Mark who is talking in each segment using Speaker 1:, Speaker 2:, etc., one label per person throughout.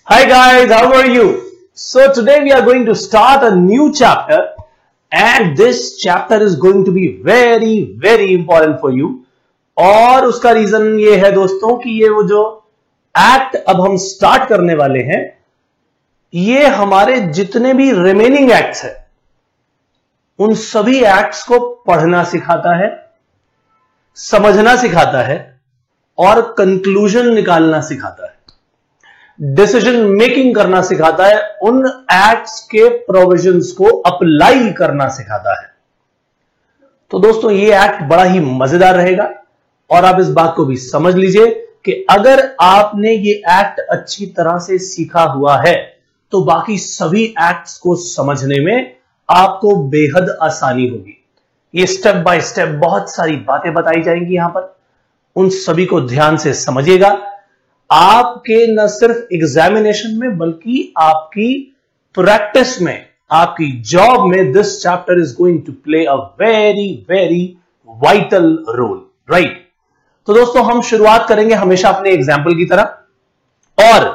Speaker 1: Hi guys, how are you? So today we are going to start a new chapter and this chapter is going to be very important for you. और उसका reason ये है दोस्तों कि ये वो जो एक्ट अब हम स्टार्ट करने वाले हैं ये हमारे जितने भी रिमेनिंग एक्ट्स हैं उन सभी एक्ट्स को पढ़ना सिखाता है, समझना सिखाता है और कंक्लूजन निकालना सिखाता है, डिसीजन मेकिंग करना सिखाता है, उन एक्ट्स के प्रोविजंस को अप्लाई करना सिखाता है। तो दोस्तों ये एक्ट बड़ा ही मजेदार रहेगा और आप इस बात को भी समझ लीजिए कि अगर आपने ये एक्ट अच्छी तरह से सीखा हुआ है तो बाकी सभी एक्ट्स को समझने में आपको बेहद आसानी होगी। ये स्टेप बाय स्टेप बहुत सारी बातें बताई जाएंगी यहां पर, उन सभी को ध्यान से समझिएगा। आपके न सिर्फ एग्जामिनेशन में बल्कि आपकी प्रैक्टिस में, आपकी जॉब में this chapter is going to play a very vital role, right. तो दोस्तों हम शुरुआत करेंगे हमेशा अपने एग्जाम्पल की तरह और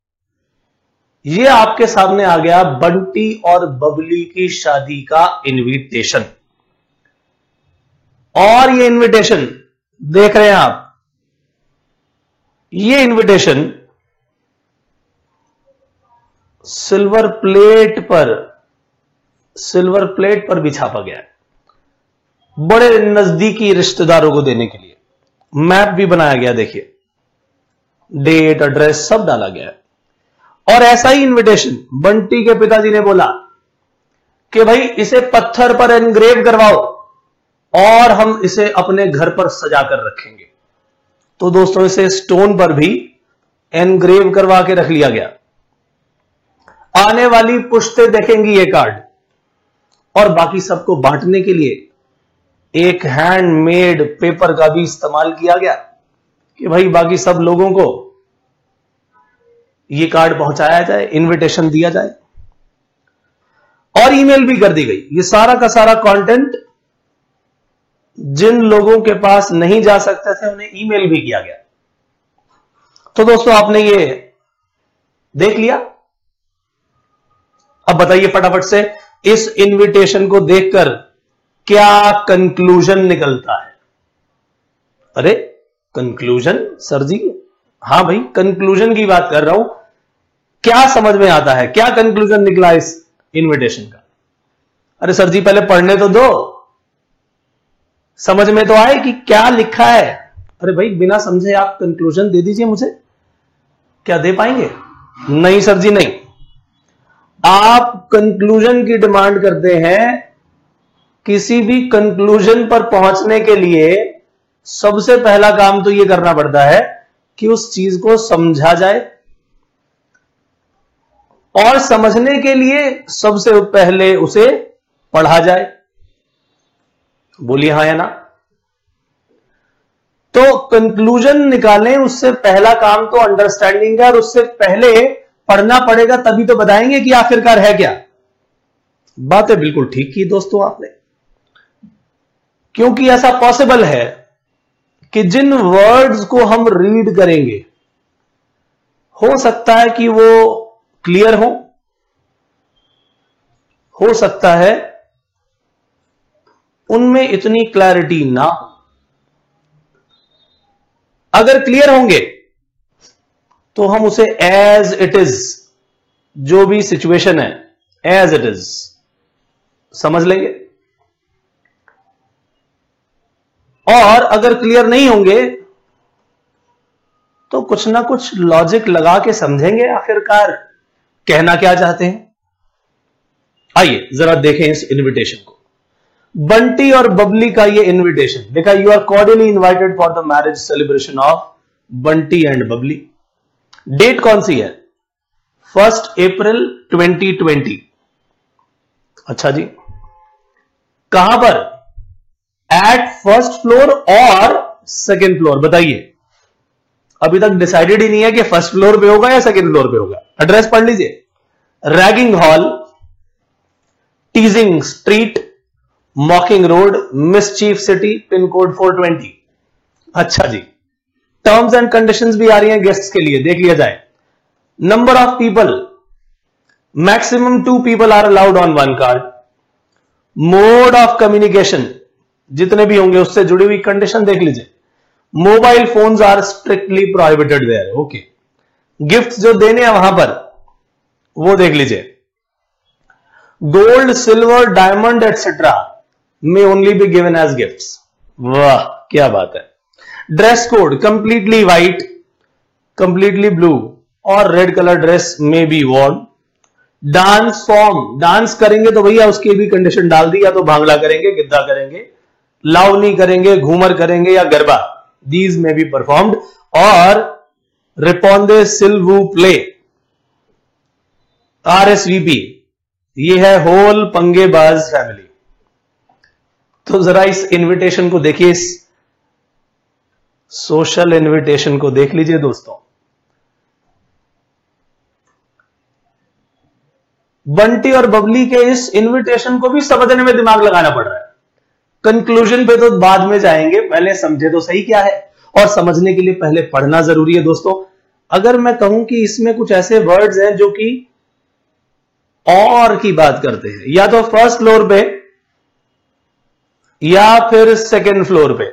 Speaker 1: ये आपके सामने आ गया बंटी और बबली की शादी का इनविटेशन। और ये इनविटेशन देख रहे हैं आप, ये इनविटेशन सिल्वर प्लेट पर भी छापा गया है, बड़े नजदीकी रिश्तेदारों को देने के लिए। मैप भी बनाया गया, देखिए डेट एड्रेस सब डाला गया है। और ऐसा ही इनविटेशन बंटी के पिताजी ने बोला कि भाई इसे पत्थर पर एनग्रेव करवाओ और हम इसे अपने घर पर सजा कर रखेंगे। तो दोस्तों इसे स्टोन पर भी एनग्रेव करवा के रख लिया गया। आने वाली पुश्तें देखेंगी ये कार्ड और बाकी सबको बांटने के लिए एक हैंडमेड पेपर का भी इस्तेमाल किया गया कि भाई बाकी सब लोगों को ये कार्ड पहुंचाया जाए, इनविटेशन दिया जाए। और ईमेल भी कर दी गई। ये सारा का सारा कंटेंट जिन लोगों के पास नहीं जा सकते थे उन्हें ईमेल भी किया गया। तो दोस्तों आपने ये देख लिया। अब बताइए फटाफट से इस इनविटेशन को देखकर क्या कंक्लूजन निकलता है? अरे कंक्लूजन सर जी? हां भाई कंक्लूजन की बात कर रहा हूं। क्या समझ में आता है, क्या कंक्लूजन निकला इस इनविटेशन का? अरे सर जी पहले पढ़ने तो दो, समझ में तो आए कि क्या लिखा है। अरे भाई बिना समझे आप कंक्लूजन दे दीजिए मुझे, क्या दे पाएंगे? नहीं सर जी नहीं। आप कंक्लूजन की डिमांड करते हैं। किसी भी कंक्लूजन पर पहुंचने के लिए सबसे पहला काम तो यह करना पड़ता है कि उस चीज को समझा जाए और समझने के लिए सबसे पहले उसे पढ़ा जाए। बोलिए हां या ना? तो कंक्लूजन निकालें उससे पहला काम तो अंडरस्टैंडिंग है और उससे पहले पढ़ना पड़ेगा, तभी तो बताएंगे कि आखिरकार है क्या। बातें बिल्कुल ठीक की दोस्तों आपने, क्योंकि ऐसा पॉसिबल है कि जिन वर्ड्स को हम रीड करेंगे हो सकता है कि वो क्लियर हो सकता है उनमें इतनी क्लैरिटी ना हो। अगर क्लियर होंगे तो हम उसे एज इट इज, जो भी सिचुएशन है एज इट इज समझ लेंगे। और अगर क्लियर नहीं होंगे तो कुछ ना कुछ लॉजिक लगा के समझेंगे आखिरकार कहना क्या चाहते हैं। आइए जरा देखें इस इनविटेशन को। बंटी और बबली का ये इनविटेशन देखा, you are cordially invited for the marriage celebration of Bunty and Babli. Date कौन सी है? 1 अप्रैल 2020। अच्छा जी, कहां पर? एट फर्स्ट फ्लोर और सेकेंड फ्लोर। बताइए, अभी तक डिसाइडेड ही नहीं है कि फर्स्ट फ्लोर पे होगा या सेकेंड फ्लोर पे होगा। एड्रेस पढ़ लीजिए, ragging hall, teasing street, mocking road, mischief city, pin code 420। अच्छा जी, टर्म्स एंड कंडीशंस भी आ रही हैं गेस्ट्स के लिए, देख लिया जाए। Number of people, maximum 2 people are allowed on 1 card. Mode of communication, जितने भी होंगे उससे जुड़ी हुई कंडीशन देख लीजिए। Mobile phones are strictly prohibited there, okay. Gift जो देने हैं वहां पर वो देख लीजिए। Gold, silver, diamond etcetera may only be given as gifts। वाह क्या बात है। Dress code completely white, completely blue और रेड कलर ड्रेस में be worn. Dance form, dance करेंगे तो भैया उसकी भी कंडीशन डाल दी, या तो भांगड़ा करेंगे, गिद्दा करेंगे, लावनी करेंगे, घूमर करेंगे या गरबा, दीज में बी परफॉर्म्ड। और रिपोंदे सिल्वू प्ले, RSVP, ये है होल पंगेबाज फैमिली। तो जरा इस इनविटेशन को देखिए, इस सोशल इनविटेशन को देख लीजिए दोस्तों। बंटी और बबली के इस इनविटेशन को भी समझने में दिमाग लगाना पड़ रहा है। कंक्लूजन पे तो बाद में जाएंगे, पहले समझे तो सही क्या है, और समझने के लिए पहले पढ़ना जरूरी है दोस्तों। अगर मैं कहूं कि इसमें कुछ ऐसे वर्ड्स हैं जो कि और की बात करते हैं, या तो फर्स्ट फ्लोर पे या फिर सेकेंड फ्लोर पे,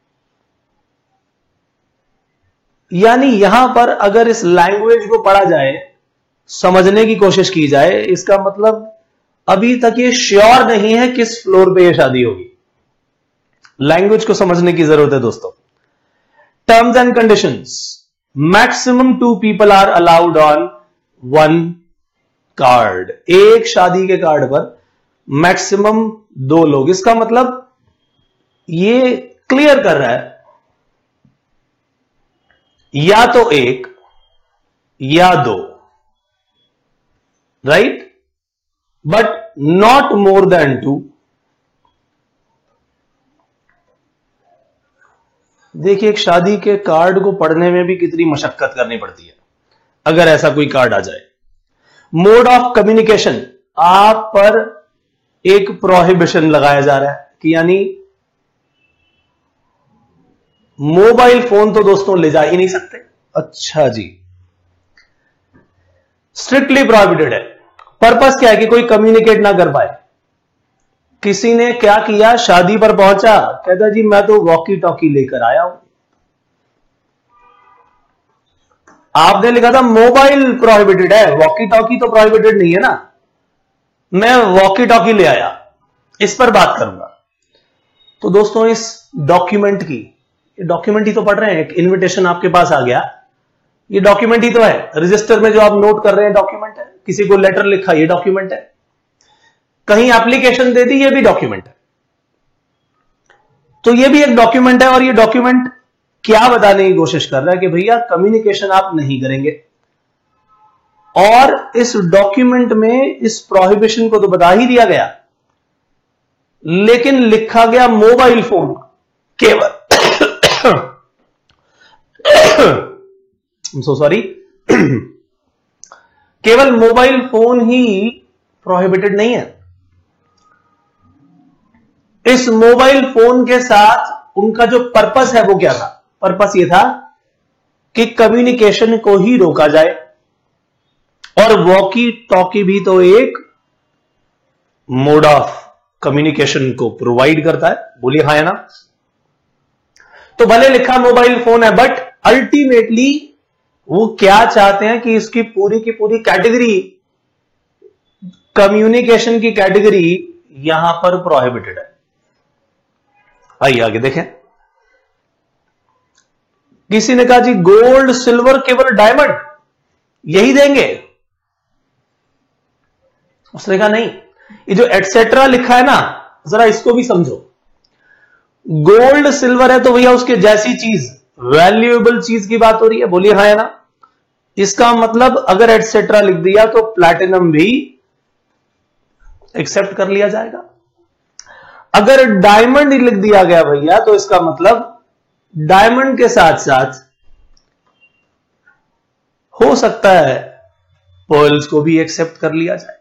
Speaker 1: यानी यहां पर अगर इस लैंग्वेज को पढ़ा जाए, समझने की कोशिश की जाए, इसका मतलब अभी तक ये श्योर नहीं है किस फ्लोर पे ये शादी होगी। लैंग्वेज को समझने की जरूरत है दोस्तों। Terms and conditions, maximum 2 people are allowed on 1 card. एक शादी के कार्ड पर मैक्सिमम 2 लोग, इसका मतलब ये क्लियर कर रहा है या तो 1 या 2, right, but not more than 2। देखिए एक शादी के कार्ड को पढ़ने में भी कितनी मशक्कत करनी पड़ती है अगर ऐसा कोई कार्ड आ जाए। मोड ऑफ कम्युनिकेशन, आप पर एक प्रोहिबिशन लगाया जा रहा है कि यानी मोबाइल फोन तो दोस्तों ले जा ही नहीं सकते। अच्छा जी, स्ट्रिक्टली प्रोहिबिटेड है। पर्पस क्या है कि कोई कम्युनिकेट ना कर पाए। किसी ने क्या किया, शादी पर पहुंचा, कहता जी मैं तो वॉकी टॉकी लेकर आया हूं। आपने लिखा था मोबाइल प्रोहिबिटेड है, वॉकी टॉकी तो प्रोहिबिटेड नहीं है ना। मैं वॉकी टॉकी ले आया, इस पर बात करूंगा। तो दोस्तों इस डॉक्यूमेंट की, डॉक्यूमेंट ही तो पढ़ रहे हैं, एक इनविटेशन आपके पास आ गया, ये डॉक्यूमेंट ही तो है। रजिस्टर में जो आप नोट कर रहे हैं डॉक्यूमेंट है, किसी को लेटर लिखा ये डॉक्यूमेंट है, कहीं एप्लीकेशन दे दी ये भी डॉक्यूमेंट है। तो ये भी एक डॉक्यूमेंट है, और ये डॉक्यूमेंट क्या बताने की कोशिश कर रहा है कि भैया कम्युनिकेशन आप नहीं करेंगे। और इस डॉक्यूमेंट में इस प्रोहिबिशन को तो बता ही दिया गया, लेकिन लिखा गया मोबाइल फोन केवल सो सॉरी केवल मोबाइल फोन ही प्रोहिबिटेड नहीं है। इस मोबाइल फोन के साथ उनका जो पर्पस है वो क्या था? पर्पस ये था कि कम्युनिकेशन को ही रोका जाए, और वॉकी टॉकी भी तो एक मोड ऑफ कम्युनिकेशन को प्रोवाइड करता है। बोलिए हाँ या ना? तो भले लिखा मोबाइल फोन है, बट अल्टीमेटली वो क्या चाहते हैं कि इसकी पूरी की पूरी कैटेगरी, कम्युनिकेशन की कैटेगरी यहां पर प्रोहिबिटेड है। आइए आगे देखें। किसी ने कहा जी गोल्ड, सिल्वर, केवल डायमंड यही देंगे। उसने कहा नहीं, ये जो एटसेट्रा लिखा है ना, जरा इसको भी समझो। गोल्ड सिल्वर है तो भैया उसके जैसी चीज, वैल्यूएबल चीज की बात हो रही है। बोलिए हाँ या ना? इसका मतलब अगर एटसेट्रा लिख दिया तो प्लैटिनम भी एक्सेप्ट कर लिया जाएगा। अगर डायमंड लिख दिया गया भैया, तो इसका मतलब डायमंड के साथ साथ हो सकता है पर्ल्स को भी एक्सेप्ट कर लिया जाए,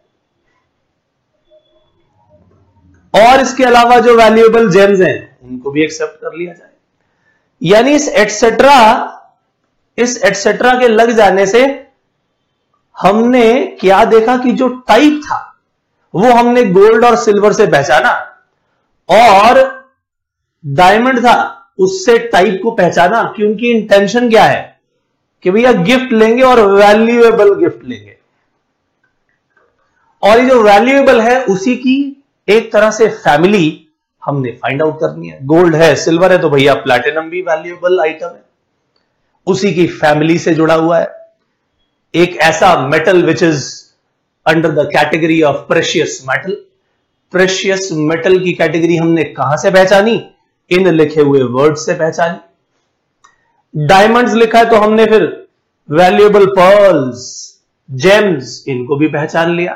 Speaker 1: और इसके अलावा जो वैल्यूएबल जेम्स हैं उनको भी एक्सेप्ट कर लिया जाए। यानी इस एटसेट्रा के लग जाने से हमने क्या देखा कि जो टाइप था वो हमने गोल्ड और सिल्वर से पहचाना, और डायमंड था उससे टाइप को पहचाना, क्योंकि इंटेंशन क्या है कि भैया गिफ्ट लेंगे और वैल्यूएबल गिफ्ट लेंगे, और ये जो वैल्यूएबल है उसी की एक तरह से फैमिली हमने फाइंड आउट करनी है। गोल्ड है, सिल्वर है, तो भैया प्लैटिनम भी वैल्यूएबल आइटम है, उसी की फैमिली से जुड़ा हुआ है। एक ऐसा metal which is under the category of precious metal. Precious metal की कैटेगरी हमने कहां से पहचानी? इन लिखे हुए वर्ड से पहचानी। डायमंड्स लिखा है तो हमने फिर वैल्यूएबल पर्ल्स, जेम्स, इनको भी पहचान लिया।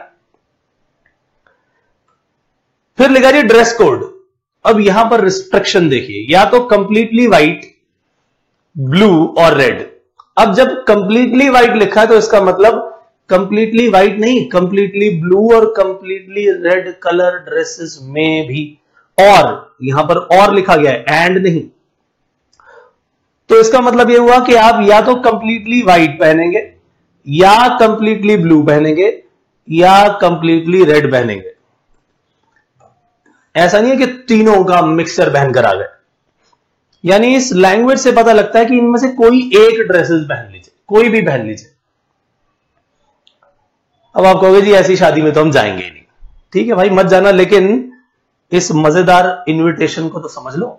Speaker 1: फिर लिखा जी ड्रेस कोड। अब यहां पर रिस्ट्रिक्शन देखिए, या तो कंप्लीटली व्हाइट, ब्लू और रेड। अब जब कंप्लीटली व्हाइट लिखा है तो इसका मतलब कंप्लीटली व्हाइट नहीं, कंप्लीटली ब्लू और कंप्लीटली रेड कलर ड्रेसेस में भी, और यहां पर और लिखा गया है, एंड नहीं। तो इसका मतलब यह हुआ कि आप या तो कंप्लीटली व्हाइट पहनेंगे, या कंप्लीटली ब्लू पहनेंगे, या कंप्लीटली रेड पहनेंगे। ऐसा नहीं है कि तीनों का मिक्सचर पहनकर आ गए। यानी इस लैंग्वेज से पता लगता है कि इनमें से कोई एक ड्रेसेस पहन लीजिए, कोई भी पहन लीजिए। अब आप कहोगे जी ऐसी शादी में तो हम जाएंगे ही नहीं। ठीक है भाई, मत जाना, लेकिन इस मजेदार इनविटेशन को तो समझ लो।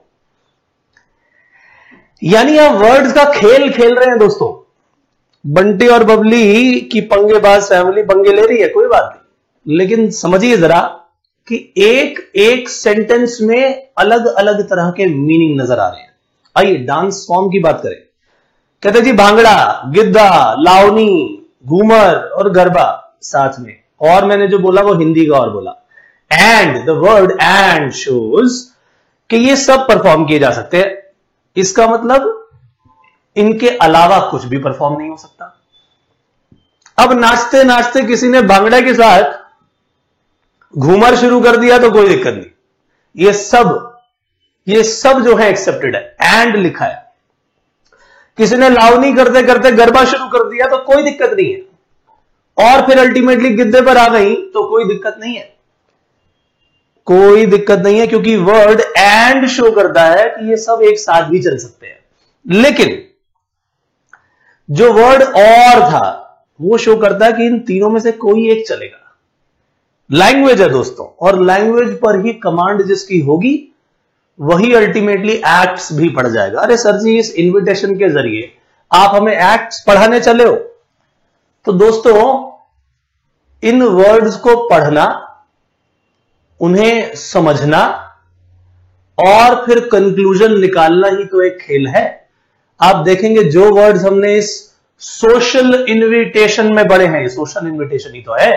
Speaker 1: यानी आप वर्ड्स का खेल खेल रहे हैं दोस्तों। बंटी और बबली की पंगेबाज फैमिली पंगे ले रही है, कोई बात नहीं, लेकिन समझिए जरा कि एक एक सेंटेंस में अलग अलग तरह के मीनिंग नजर आ रहे हैं। आइए डांस फॉर्म की बात करें। कहते जी भांगड़ा, गिद्धा, लावनी, घूमर और गरबा साथ में, और मैंने जो बोला वो हिंदी का और बोला। And the word and shows कि ये सब परफॉर्म किए जा सकते हैं। इसका मतलब इनके अलावा कुछ भी परफॉर्म नहीं हो सकता। अब नाचते नाचते किसी ने भांगड़ा के साथ घूमर शुरू कर दिया तो कोई दिक्कत नहीं। ये सब जो है एक्सेप्टेड है। एंड लिखा है। किसी ने लावनी करते करते गरबा शुरू कर दिया तो कोई दिक्कत नहीं है, और फिर अल्टीमेटली गिद्दे पर आ गई तो कोई दिक्कत नहीं है। कोई दिक्कत नहीं है, क्योंकि वर्ड एंड शो करता है कि ये सब एक साथ भी चल सकते हैं। लेकिन जो वर्ड और था वो शो करता है कि इन तीनों में से कोई एक चलेगा। लैंग्वेज है दोस्तों, और लैंग्वेज पर ही कमांड जिसकी होगी वही अल्टीमेटली एक्ट्स भी पढ़ जाएगा। अरे सर जी, इस इनविटेशन के जरिए आप हमें एक्ट्स पढ़ाने चले हो। तो दोस्तों, इन वर्ड्स को पढ़ना, उन्हें समझना और फिर कंक्लूजन निकालना ही तो एक खेल है। आप देखेंगे जो वर्ड्स हमने इस सोशल इनविटेशन में पढ़े हैं, सोशल इनविटेशन ही तो है,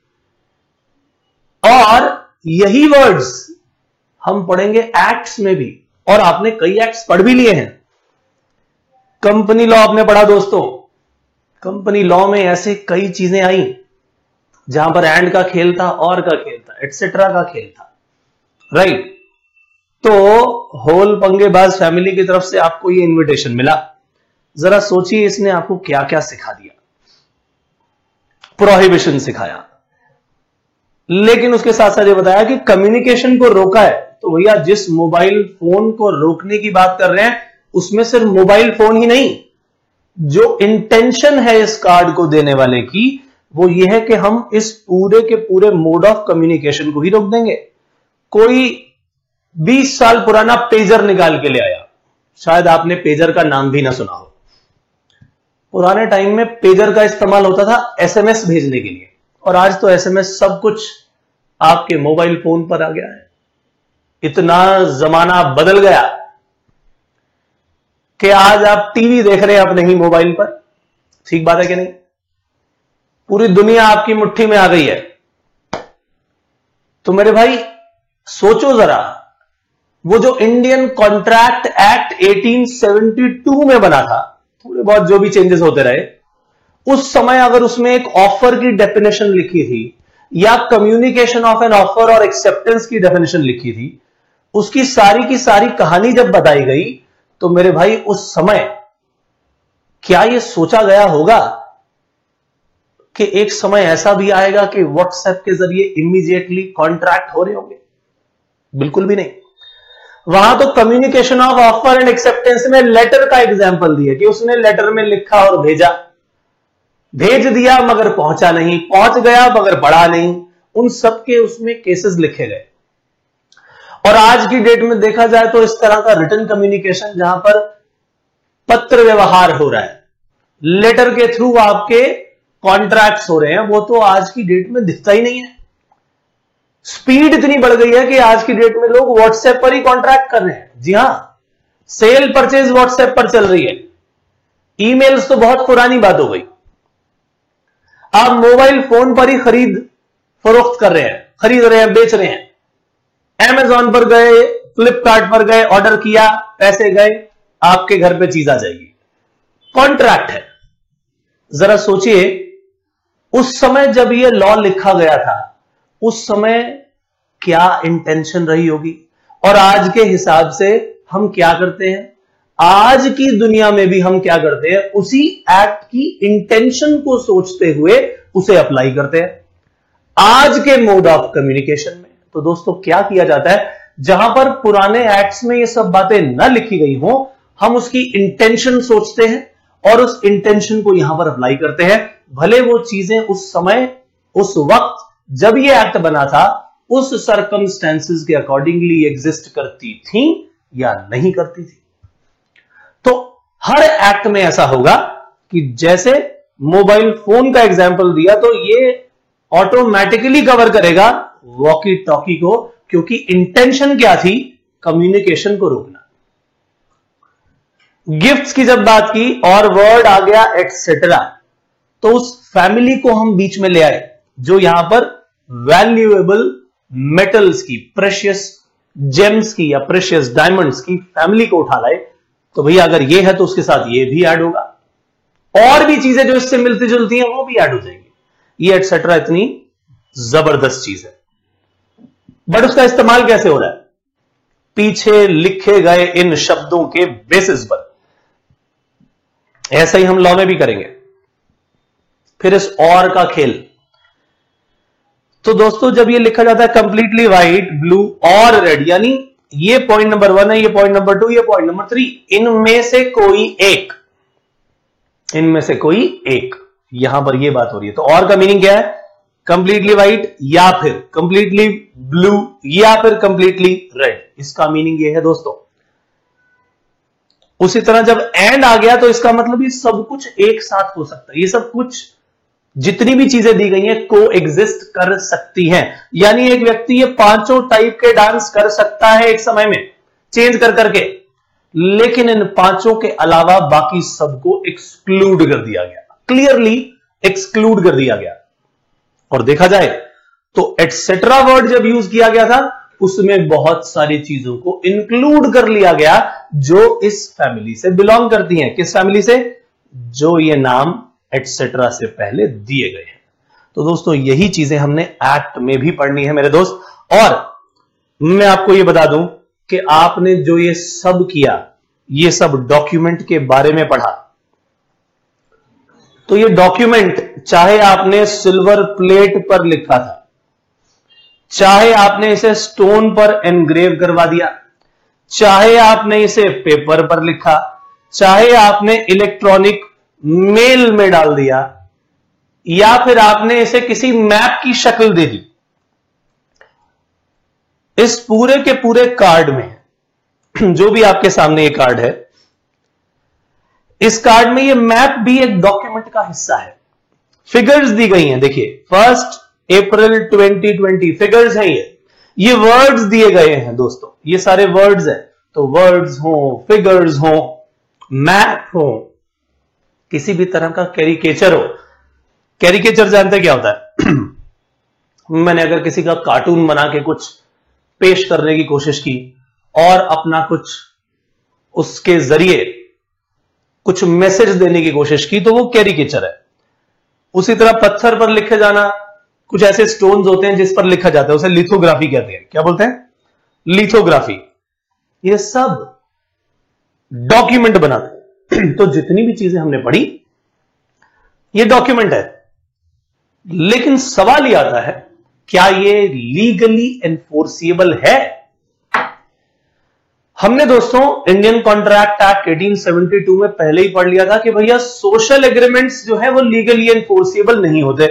Speaker 1: और यही वर्ड्स हम पढ़ेंगे एक्ट्स में भी, और आपने कई एक्ट्स पढ़ भी लिए हैं। कंपनी लॉ आपने पढ़ा दोस्तों। कंपनी लॉ में ऐसे कई चीजें आई जहां पर एंड का खेल था, और का खेल था, एटसेट्रा का खेल था, राइट। तो होल पंगेबाज फैमिली की तरफ से आपको ये इनविटेशन मिला। जरा सोचिए इसने आपको क्या क्या सिखा दिया। प्रोहिबिशन सिखाया, लेकिन उसके साथ साथ ये बताया कि कम्युनिकेशन को रोका है। तो भैया जिस मोबाइल फोन को रोकने की बात कर रहे हैं उसमें सिर्फ मोबाइल फोन ही नहीं, जो इंटेंशन है इस कार्ड को देने वाले की वो ये है कि हम इस पूरे के पूरे मोड ऑफ कम्युनिकेशन को ही रोक देंगे। कोई 20 साल पुराना पेजर निकाल के ले आया, शायद आपने पेजर का नाम भी ना सुना हो। पुराने टाइम में पेजर का इस्तेमाल होता था एसएमएस भेजने के लिए, और आज तो एसएमएस सब कुछ आपके मोबाइल फोन पर आ गया है। इतना जमाना बदल गया कि आज आप टीवी देख रहे हैं अपने ही मोबाइल पर। ठीक बात है कि नहीं? पूरी दुनिया आपकी मुट्ठी में आ गई है। तो मेरे भाई सोचो जरा, वो जो इंडियन कॉन्ट्रैक्ट एक्ट 1872 में बना था, थोड़े बहुत जो भी चेंजेस होते रहे, उस समय अगर उसमें एक ऑफर की डेफिनेशन लिखी थी, या कम्युनिकेशन ऑफ एन ऑफर और एक्सेप्टेंस की डेफिनेशन लिखी थी, उसकी सारी की सारी कहानी जब बताई गई, तो मेरे भाई उस समय क्या यह सोचा गया होगा कि एक समय ऐसा भी आएगा कि व्हाट्सएप के जरिए इमीडिएटली कॉन्ट्रैक्ट हो रहे होंगे? बिल्कुल भी नहीं। वहां तो communication of offer and acceptance में लेटर का एग्जांपल दिया कि उसने लेटर में लिखा और भेजा, भेज दिया मगर पहुंचा नहीं, पहुंच गया मगर पढ़ा नहीं, उन सब के उसमें केसेस लिखे गए। और आज की डेट में देखा जाए तो इस तरह का रिटन कम्युनिकेशन जहां पर पत्र व्यवहार हो रहा है, लेटर के थ्रू आपके कॉन्ट्रैक्ट्स हो रहे हैं, वो तो आज की डेट में दिखता ही नहीं है। स्पीड इतनी बढ़ गई है कि आज की डेट में लोग व्हाट्सएप पर ही कॉन्ट्रैक्ट कर रहे हैं। जी हां, सेल परचेज व्हाट्सएप पर चल रही है। ईमेल्स तो बहुत पुरानी बात हो गई। आप मोबाइल फोन पर ही खरीद फरोख्त कर रहे हैं, खरीद रहे हैं, बेच रहे हैं। अमेजॉन पर गए, फ्लिपकार्ट पर गए, ऑर्डर किया, पैसे गए, आपके घर पे चीज आ जाएगी। कॉन्ट्रैक्ट है। जरा सोचिए, उस समय जब यह लॉ लिखा गया था, उस समय क्या इंटेंशन रही होगी, और आज के हिसाब से हम क्या करते हैं, आज की दुनिया में भी हम क्या करते हैं, उसी एक्ट की इंटेंशन को सोचते हुए उसे अप्लाई करते हैं आज के मोड ऑफ कम्युनिकेशन में। तो दोस्तों क्या किया जाता है, जहां पर पुराने एक्ट्स में ये सब बातें न लिखी गई हो, हम उसकी इंटेंशन सोचते हैं और उस इंटेंशन को यहां पर अप्लाई करते हैं। भले वो चीजें उस समय, उस वक्त जब ये एक्ट बना था, उस सर्कमस्टेंसेस के अकॉर्डिंगली एग्जिस्ट करती थी या नहीं करती थी। तो हर एक्ट में ऐसा होगा कि जैसे मोबाइल फोन का एग्जांपल दिया, तो ये ऑटोमेटिकली कवर करेगा वॉकी टॉकी को, क्योंकि इंटेंशन क्या थी, कम्युनिकेशन को रोकना। गिफ्ट्स की जब बात की और वर्ड आ गया एटसेट्रा, तो उस फैमिली को हम बीच में ले आए जो यहां पर वैल्यूएबल मेटल्स की, प्रेशियस जेम्स की या प्रेशियस डायमंड्स की फैमिली को उठा लाए। तो भैया अगर ये है तो उसके साथ ये भी ऐड होगा, और भी चीजें जो इससे मिलती जुलती हैं वो भी ऐड हो जाएंगी। ये एटसेट्रा इतनी जबरदस्त चीज है। बट उसका इस्तेमाल कैसे हो रहा है, पीछे लिखे गए इन शब्दों के बेसिस पर। ऐसा ही हम लॉ में भी करेंगे। फिर इस और का खेल, तो दोस्तों जब ये लिखा जाता है कंप्लीटली व्हाइट, ब्लू और रेड, यानी ये पॉइंट नंबर 1 है, ये पॉइंट नंबर 2, ये पॉइंट नंबर 3, इनमें से कोई एक, इनमें से कोई एक, यहां पर ये बात हो रही है। तो और का मीनिंग क्या है, कंप्लीटली व्हाइट या फिर कंप्लीटली ब्लू या फिर कंप्लीटली रेड। इसका मीनिंग ये है दोस्तों। उसी तरह जब एंड आ गया तो इसका मतलब ये सब कुछ एक साथ हो सकता है। ये सब कुछ जितनी भी चीजें दी गई हैं को एग्जिस्ट कर सकती हैं, यानी एक व्यक्ति ये पांचों टाइप के डांस कर सकता है एक समय में, चेंज कर करके, लेकिन इन पांचों के अलावा बाकी सबको एक्सक्लूड कर दिया गया, क्लियरली एक्सक्लूड कर दिया गया। और देखा जाए तो एटसेट्रा वर्ड जब यूज किया गया था, उसमें बहुत सारी चीजों को इंक्लूड कर लिया गया जो इस फैमिली से बिलोंग करती हैं। किस फैमिली से, जो ये नाम एटसेट्रा से पहले दिए गए हैं। तो दोस्तों यही चीजें हमने एक्ट में भी पढ़नी है मेरे दोस्त। और मैं आपको ये बता दूं कि आपने जो ये सब किया, ये सब डॉक्यूमेंट के बारे में पढ़ा, तो ये डॉक्यूमेंट चाहे आपने सिल्वर प्लेट पर लिखा था, चाहे आपने इसे स्टोन पर एनग्रेव करवा दिया, चाहे आपने इसे पेपर पर लिखा, चाहे आपने इलेक्ट्रॉनिक मेल में डाल दिया, या फिर आपने इसे किसी मैप की शक्ल दे दी, इस पूरे के पूरे कार्ड में, जो भी आपके सामने ये कार्ड है, इस कार्ड में ये मैप भी एक डॉक्यूमेंट का हिस्सा है। फिगर्स दी गई हैं, देखिए 1 अप्रैल 2020 फिगर्स हैं, ये वर्ड्स दिए गए हैं दोस्तों, ये सारे वर्ड्स हैं। तो वर्ड्स हो, फिगर्स हो, मैप हो, किसी भी तरह का कैरिकेचर हो। कैरिकेचर जानते क्या होता है मैंने अगर किसी का कार्टून बना के कुछ पेश करने की कोशिश की और अपना कुछ उसके जरिए कुछ मैसेज देने की कोशिश की, तो वो कैरिकेचर है। उसी तरह पत्थर पर लिखे जाना, कुछ ऐसे स्टोन्स होते हैं जिस पर लिखा जाता है, उसे लिथोग्राफी कहते हैं। क्या बोलते हैं, लिथोग्राफी। ये सब डॉक्यूमेंट बनाते हैं। तो जितनी भी चीजें हमने पढ़ी, ये डॉक्यूमेंट है। लेकिन सवाल यह आता है, क्या ये लीगली एनफोर्सिएबल है? हमने दोस्तों इंडियन कॉन्ट्रैक्ट एक्ट 1872 में पहले ही पढ़ लिया था कि भैया सोशल एग्रीमेंट्स जो है वो लीगली एनफोर्सिएबल नहीं होते।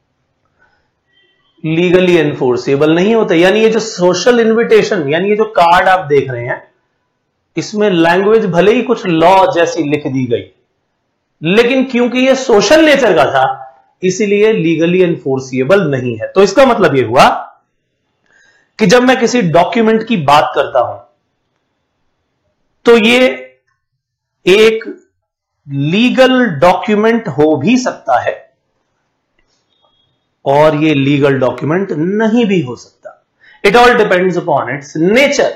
Speaker 1: लीगली एनफोर्सिएबल नहीं होते यानी ये जो सोशल इन्विटेशन यानी ये जो कार्ड आप देख रहे हैं, इसमें लैंग्वेज भले ही कुछ लॉ जैसी लिख दी गई, लेकिन क्योंकि ये सोशल नेचर का था इसीलिए लीगली एनफोर्सिएबल नहीं है। तो इसका मतलब यह हुआ कि जब मैं किसी डॉक्यूमेंट की बात करता हूं तो ये एक लीगल डॉक्यूमेंट हो भी सकता है और ये लीगल डॉक्यूमेंट नहीं भी हो सकता। It all depends upon its nature.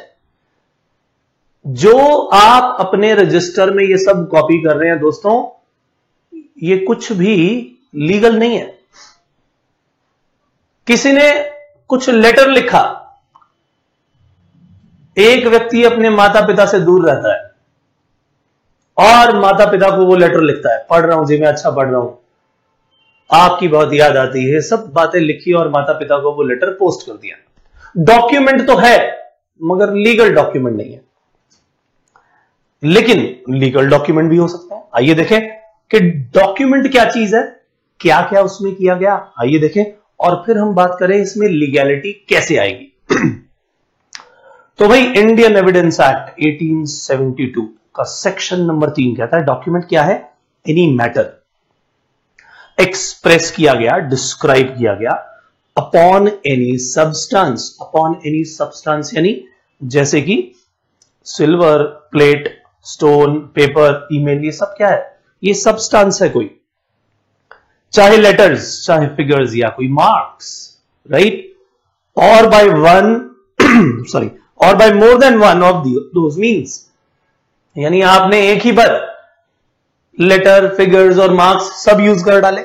Speaker 1: जो आप अपने रजिस्टर में ये सब कॉपी कर रहे हैं दोस्तों, ये कुछ भी लीगल नहीं है। किसी ने कुछ लेटर लिखा, एक व्यक्ति अपने माता पिता से दूर रहता है और माता पिता को वो लेटर लिखता है, पढ़ रहा हूं जी मैं, अच्छा पढ़ रहा हूं, आपकी बहुत याद आती है, सब बातें लिखी और माता पिता को वो लेटर पोस्ट कर दिया। डॉक्यूमेंट तो है मगर लीगल डॉक्यूमेंट नहीं है। लेकिन लीगल डॉक्यूमेंट भी हो सकता है। आइए देखें कि डॉक्यूमेंट क्या चीज है, क्या क्या उसमें किया गया, आइए देखें और फिर हम बात करें इसमें लीगैलिटी कैसे आएगी। तो भाई इंडियन एविडेंस एक्ट 1872 का सेक्शन नंबर 3 कहता है डॉक्यूमेंट क्या है? एनी मैटर एक्सप्रेस किया गया, डिस्क्राइब किया गया upon any substance. Upon any substance यानी जैसे कि silver, plate, stone, paper, email, ये सब क्या है? ये सब्सटेंस है कोई, चाहे लेटर्स, चाहे फिगर्स या कोई मार्क्स, राइट? और बाय वन सॉरी और by more than one of those means, यानी आपने एक ही बार लेटर, फिगर्स और मार्क्स सब यूज कर डाले।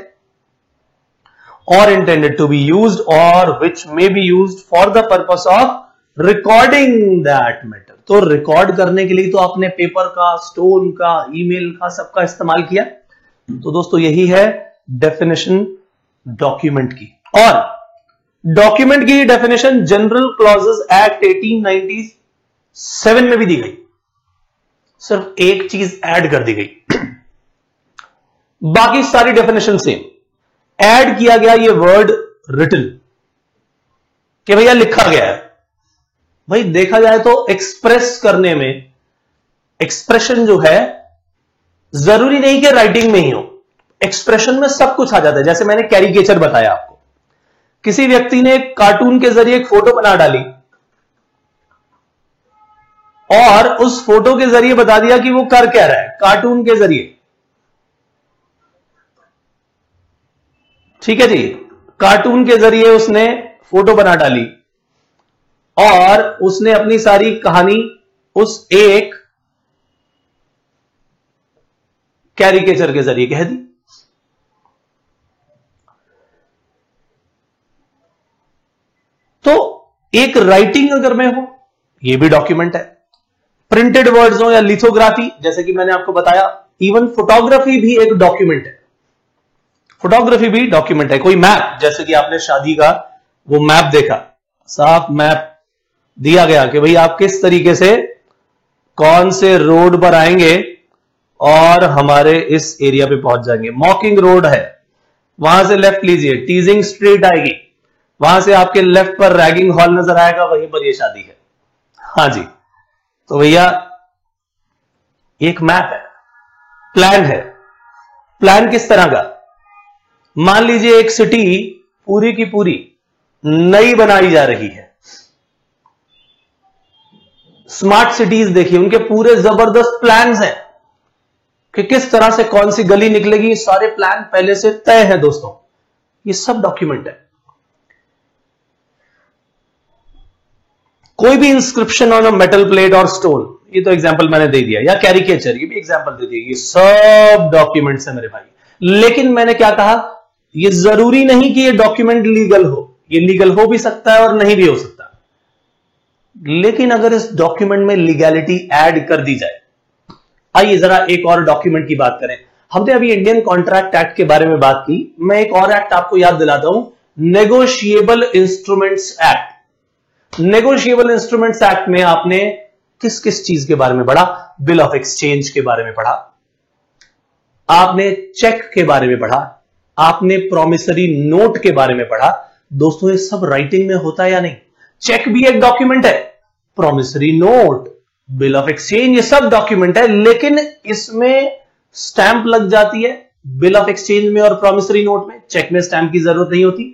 Speaker 1: और इंटेंडेड टू बी यूज्ड और which may be used for the purpose of recording that matter. तो रिकॉर्ड करने के लिए तो आपने पेपर का, स्टोन का, ईमेल का, सबका इस्तेमाल किया। तो दोस्तों यही है डेफिनेशन डॉक्यूमेंट की। और डॉक्यूमेंट की डेफिनेशन जनरल क्लॉजेस एक्ट 1897 में भी दी गई, सिर्फ एक चीज ऐड कर दी गई, बाकी सारी डेफिनेशन सेम। ऐड किया गया ये वर्ड रिटन, कि भैया लिखा गया है। भाई देखा जाए तो एक्सप्रेस करने में, एक्सप्रेशन जो है जरूरी नहीं कि राइटिंग में ही हो, एक्सप्रेशन में सब कुछ आ जाता है। जैसे मैंने कैरिकेचर बताया आपको, किसी व्यक्ति ने एक कार्टून के जरिए एक फोटो बना डाली और उस फोटो के जरिए बता दिया कि वो कर क्या रहा है कार्टून के जरिए, ठीक है जी। कार्टून के जरिए उसने फोटो बना डाली और उसने अपनी सारी कहानी उस एक कैरिकेचर के जरिए कह दी। तो एक राइटिंग अगर में हो, ये भी डॉक्यूमेंट है। प्रिंटेड वर्ड्स हो या लिथोग्राफी, जैसे कि मैंने आपको बताया, इवन फोटोग्राफी भी एक डॉक्यूमेंट है। फोटोग्राफी भी डॉक्यूमेंट है। कोई मैप, जैसे कि आपने शादी का वो मैप देखा, साफ मैप दिया गया कि भाई आप किस तरीके से कौन से रोड पर आएंगे और हमारे इस एरिया पे पहुंच जाएंगे। मॉकिंग रोड है, वहां से लेफ्ट लीजिए, टीजिंग स्ट्रीट आएगी, वहां से आपके लेफ्ट पर रैगिंग हॉल नजर आएगा, वहीं पर ये शादी है। हाँ जी, तो भैया एक मैप है, प्लान है। प्लान किस तरह का? मान लीजिए एक सिटी पूरी की पूरी नई बनाई जा रही है। स्मार्ट सिटीज देखिए, उनके पूरे जबरदस्त प्लान्स हैं कि किस तरह से कौन सी गली निकलेगी, सारे प्लान पहले से तय है दोस्तों। ये सब डॉक्यूमेंट है। कोई भी inscription on a metal plate और स्टोन, ये तो एग्जांपल मैंने दे दिया, या कैरिकेचर, ये भी एग्जांपल दे दिया, ये सब डॉक्यूमेंट्स है मेरे भाई। लेकिन मैंने क्या कहा, ये जरूरी नहीं कि ये डॉक्यूमेंट लीगल हो, ये लीगल हो भी सकता है और नहीं भी हो सकता। लेकिन अगर इस डॉक्यूमेंट में लीगैलिटी ऐड कर दी जाए, आइए जरा एक और डॉक्यूमेंट की बात करें। हमने अभी इंडियन कॉन्ट्रैक्ट एक्ट के बारे में बात की, मैं एक और एक्ट आपको याद दिलाता हूं, negotiable instruments act. Negotiable instruments act में आपने किस किस चीज के बारे में पढ़ा? बिल ऑफ एक्सचेंज के बारे में पढ़ा, आपने चेक के बारे में पढ़ा, आपने प्रॉमिसरी नोट के बारे में पढ़ा। दोस्तों ये सब राइटिंग में होता है या नहीं? चेक भी एक डॉक्यूमेंट है, promissory note, bill of exchange, ये सब डॉक्यूमेंट है, लेकिन इसमें स्टैंप लग जाती है बिल ऑफ एक्सचेंज में और प्रॉमिसरी नोट में। चेक में स्टैंप की जरूरत नहीं होती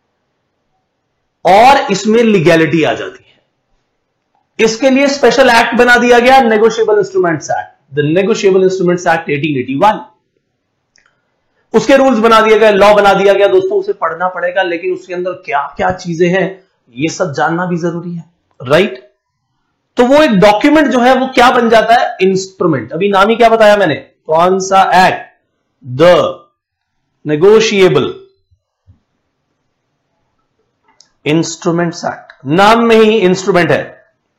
Speaker 1: और इसमें लीगैलिटी आ जाती है। इसके लिए स्पेशल एक्ट बना दिया गया, negotiable instruments act, the negotiable instruments act 1881। उसके रूल्स बना दिए गए, लॉ बना दिया गया। दोस्तों उसे पढ़ना पड़ेगा, लेकिन उसके अंदर क्या क्या चीजें हैं ये सब जानना भी जरूरी है, राइट? तो वो एक डॉक्यूमेंट जो है वो क्या बन जाता है? इंस्ट्रूमेंट। अभी नाम ही क्या बताया मैंने? कौन सा act? The negotiable instruments act. नाम में ही इंस्ट्रूमेंट है।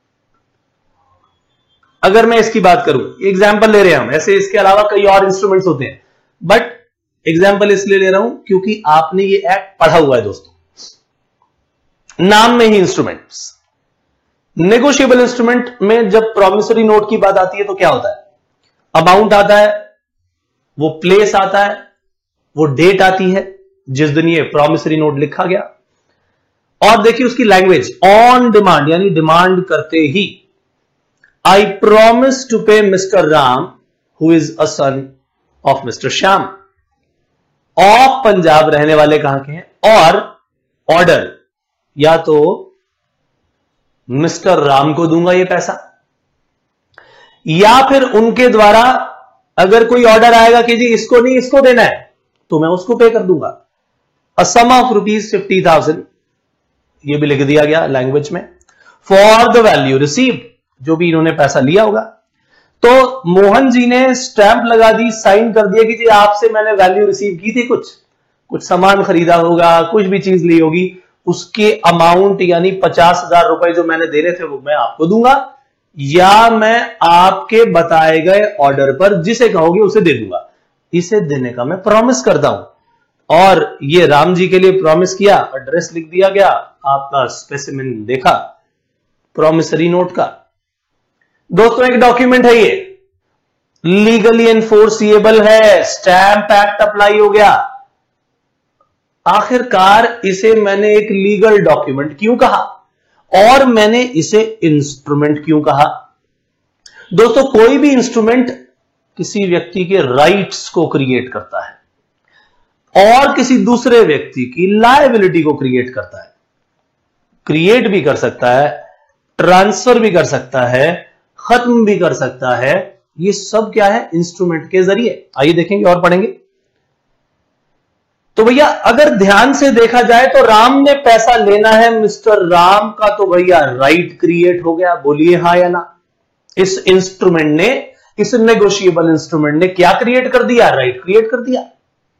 Speaker 1: अगर मैं इसकी बात करूं, एग्जाम्पल ले रहे हैं हम, ऐसे इसके अलावा कई और इंस्ट्रूमेंट्स होते हैं, बट एग्जाम्पल इसलिए ले रहा हूं क्योंकि आपने ये एक्ट पढ़ा हुआ है दोस्तों। नाम में ही इंस्ट्रूमेंट्स। नेगोशिएबल इंस्ट्रूमेंट में जब प्रॉमिसरी नोट की बात आती है तो क्या होता है? अमाउंट आता है, वो प्लेस आता है, वो डेट आती है जिस दिन ये प्रॉमिसरी नोट लिखा गया, और देखिए उसकी लैंग्वेज ऑन डिमांड, यानी डिमांड करते ही, I promise to pay mister Ram who is a son of mister Shyam. Of Punjab, रहने वाले कहां के हैं, और ऑर्डर, या तो मिस्टर राम को दूंगा ये पैसा, या फिर उनके द्वारा अगर कोई ऑर्डर आएगा कि जी इसको नहीं इसको देना है तो मैं उसको पे कर दूंगा। अ सम ऑफ ₹50,000, ये भी लिख दिया गया लैंग्वेज में, फॉर द वैल्यू रिसीव्ड, जो भी इन्होंने पैसा लिया होगा। तो मोहन जी ने स्टैंप लगा दी, साइन कर दिया कि जी आपसे मैंने वैल्यू रिसीव की थी, कुछ सामान खरीदा होगा, कुछ भी चीज ली होगी, उसके अमाउंट यानी 50,000 रुपए जो मैंने देने थे वो मैं आपको दूंगा, या मैं आपके बताए गए ऑर्डर पर जिसे कहोगे उसे दे दूंगा। इसे देने का मैं प्रॉमिस करता हूं। और ये राम जी के लिए प्रॉमिस किया, एड्रेस लिख दिया गया, आपका स्पेसिमेन देखा प्रॉमिसरी नोट का। दोस्तों एक डॉक्यूमेंट है, ये लीगली एनफोर्सिएबल है, स्टैंप एक्ट अप्लाई हो गया। आखिरकार इसे मैंने एक लीगल डॉक्यूमेंट क्यों कहा और मैंने इसे इंस्ट्रूमेंट क्यों कहा? दोस्तों कोई भी इंस्ट्रूमेंट किसी व्यक्ति के राइट्स को क्रिएट करता है और किसी दूसरे व्यक्ति की लायबिलिटी को क्रिएट करता है। क्रिएट भी कर सकता है, ट्रांसफर भी कर सकता है, खत्म भी कर सकता है। ये सब क्या है? इंस्ट्रूमेंट के जरिए। आइए देखेंगे और पढ़ेंगे। तो भैया अगर ध्यान से देखा जाए तो राम ने पैसा लेना है मिस्टर राम का, तो भैया राइट क्रिएट हो गया। बोलिए हां या ना? इस इंस्ट्रूमेंट ने, इस नेगोशिएबल इंस्ट्रूमेंट ने क्या क्रिएट कर दिया? राइट क्रिएट कर दिया।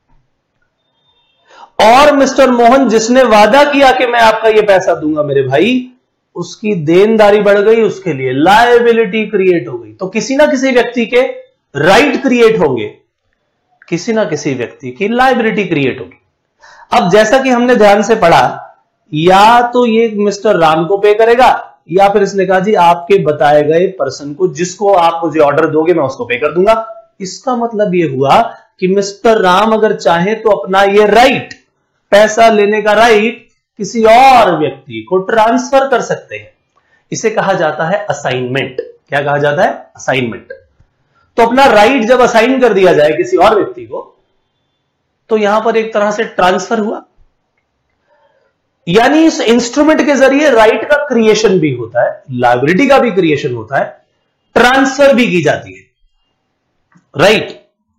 Speaker 1: और मिस्टर मोहन जिसने वादा किया कि मैं आपका ये पैसा दूंगा मेरे भाई, उसकी देनदारी बढ़ गई, उसके लिए लायबिलिटी क्रिएट हो गई। तो किसी ना किसी व्यक्ति के राइट क्रिएट होंगे, किसी ना किसी व्यक्ति की लायबिलिटी क्रिएट होगी। अब जैसा कि हमने ध्यान से पढ़ा, या तो ये मिस्टर राम को पे करेगा, या फिर इसने कहा जी आपके बताए गए पर्सन को, जिसको आप मुझे ऑर्डर दोगे मैं उसको पे कर दूंगा। इसका मतलब ये हुआ कि मिस्टर राम अगर चाहे तो अपना ये राइट, पैसा लेने का राइट, किसी और व्यक्ति को ट्रांसफर कर सकते हैं। इसे कहा जाता है असाइनमेंट। क्या कहा जाता है? असाइनमेंट। तो अपना राइट जब असाइन कर दिया जाए किसी और व्यक्ति को, तो यहां पर एक तरह से ट्रांसफर हुआ। यानी इस इंस्ट्रूमेंट के जरिए राइट का क्रिएशन भी होता है, लायबिलिटी का भी क्रिएशन होता है, ट्रांसफर भी की जाती है, राइट।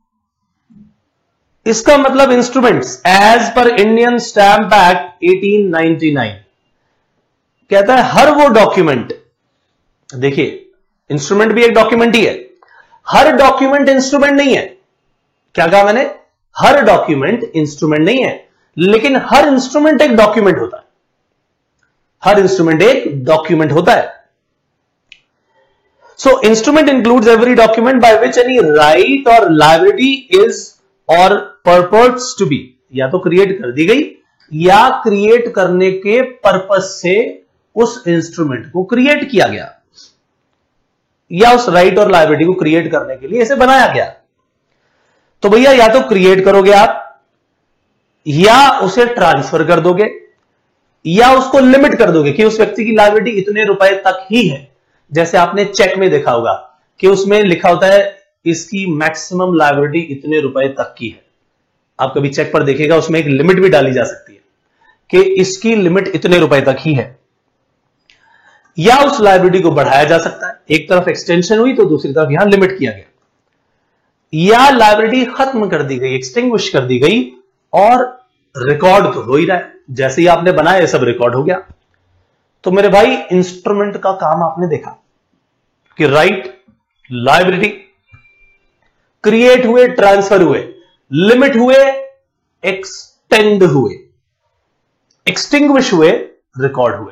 Speaker 1: इसका मतलब instruments as per Indian stamp act 1899 कहता है हर वो डॉक्यूमेंट, देखिए इंस्ट्रूमेंट भी एक डॉक्यूमेंट ही है, हर डॉक्यूमेंट इंस्ट्रूमेंट नहीं है। क्या कहा मैंने? हर डॉक्यूमेंट इंस्ट्रूमेंट नहीं है, लेकिन हर इंस्ट्रूमेंट एक डॉक्यूमेंट होता है। हर इंस्ट्रूमेंट एक डॉक्यूमेंट होता है। So instrument includes every document by which any right or liability is or purports to be, या तो क्रिएट कर दी गई या क्रिएट करने के पर्पस से उस इंस्ट्रूमेंट को क्रिएट किया गया, या उस राइट और लायबिलिटी को क्रिएट करने के लिए इसे बनाया गया। तो भैया या तो क्रिएट करोगे आप, या उसे ट्रांसफर कर दोगे, या उसको लिमिट कर दोगे कि उस व्यक्ति की लायबिलिटी इतने रुपए तक ही है। जैसे आपने चेक में देखा होगा कि उसमें लिखा होता है इसकी मैक्सिमम लायबिलिटी इतने रुपए तक की है। आप कभी चेक पर देखिएगा उसमें एक लिमिट भी डाली जा सकती है कि इसकी लिमिट इतने रुपए तक ही है। या उस लायबिलिटी को बढ़ाया जा सकता है, एक तरफ एक्सटेंशन हुई तो दूसरी तरफ यहां लिमिट किया गया, या लायबिलिटी खत्म कर दी गई, एक्सटिंग्विश कर दी गई, और रिकॉर्ड तो हो ही रहा है, जैसे ही आपने बनाया सब रिकॉर्ड हो गया। तो मेरे भाई इंस्ट्रूमेंट का काम आपने देखा कि राइट, लायबिलिटी क्रिएट हुए, ट्रांसफर हुए, लिमिट हुए, एक्सटेंड हुए, एक्सटिंग्विश हुए, रिकॉर्ड हुए।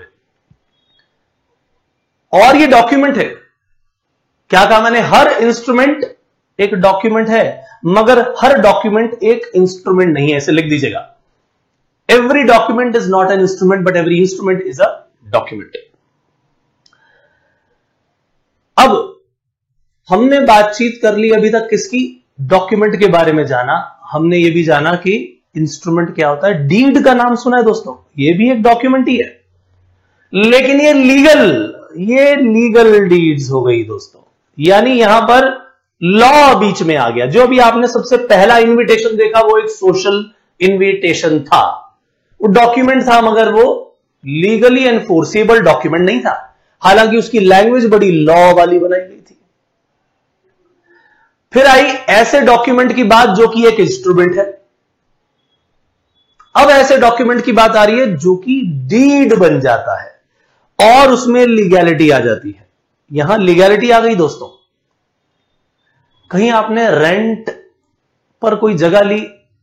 Speaker 1: और ये डॉक्यूमेंट है। क्या कहा मैंने? हर इंस्ट्रूमेंट एक डॉक्यूमेंट है, मगर हर डॉक्यूमेंट एक इंस्ट्रूमेंट नहीं है। इसे लिख दीजिएगा, every document is not an instrument but every instrument is a document. अब हमने बातचीत कर ली अभी तक किसकी? डॉक्यूमेंट के बारे में जाना। हमने ये भी जाना कि इंस्ट्रूमेंट क्या होता है। डीड का नाम सुना है दोस्तों, ये भी एक डॉक्यूमेंट ही है, लेकिन ये लीगल डीड्स हो गई दोस्तों, यानी यहां पर लॉ बीच में आ गया। जो अभी आपने सबसे पहला इनविटेशन देखा वो एक सोशल इनविटेशन था, वो डॉक्यूमेंट था, मगर वो लीगली एनफोर्सेबल डॉक्यूमेंट नहीं था। हालांकि उसकी लैंग्वेज बड़ी लॉ वाली बनाई गई थी। फिर आई ऐसे डॉक्यूमेंट की बात जो कि एक इंस्ट्रूमेंट है। अब ऐसे डॉक्यूमेंट की बात आ रही है जो कि डीड बन जाता है और उसमें लीगैलिटी आ जाती है। यहां लीगैलिटी आ गई दोस्तों। कहीं आपने रेंट पर कोई जगह ली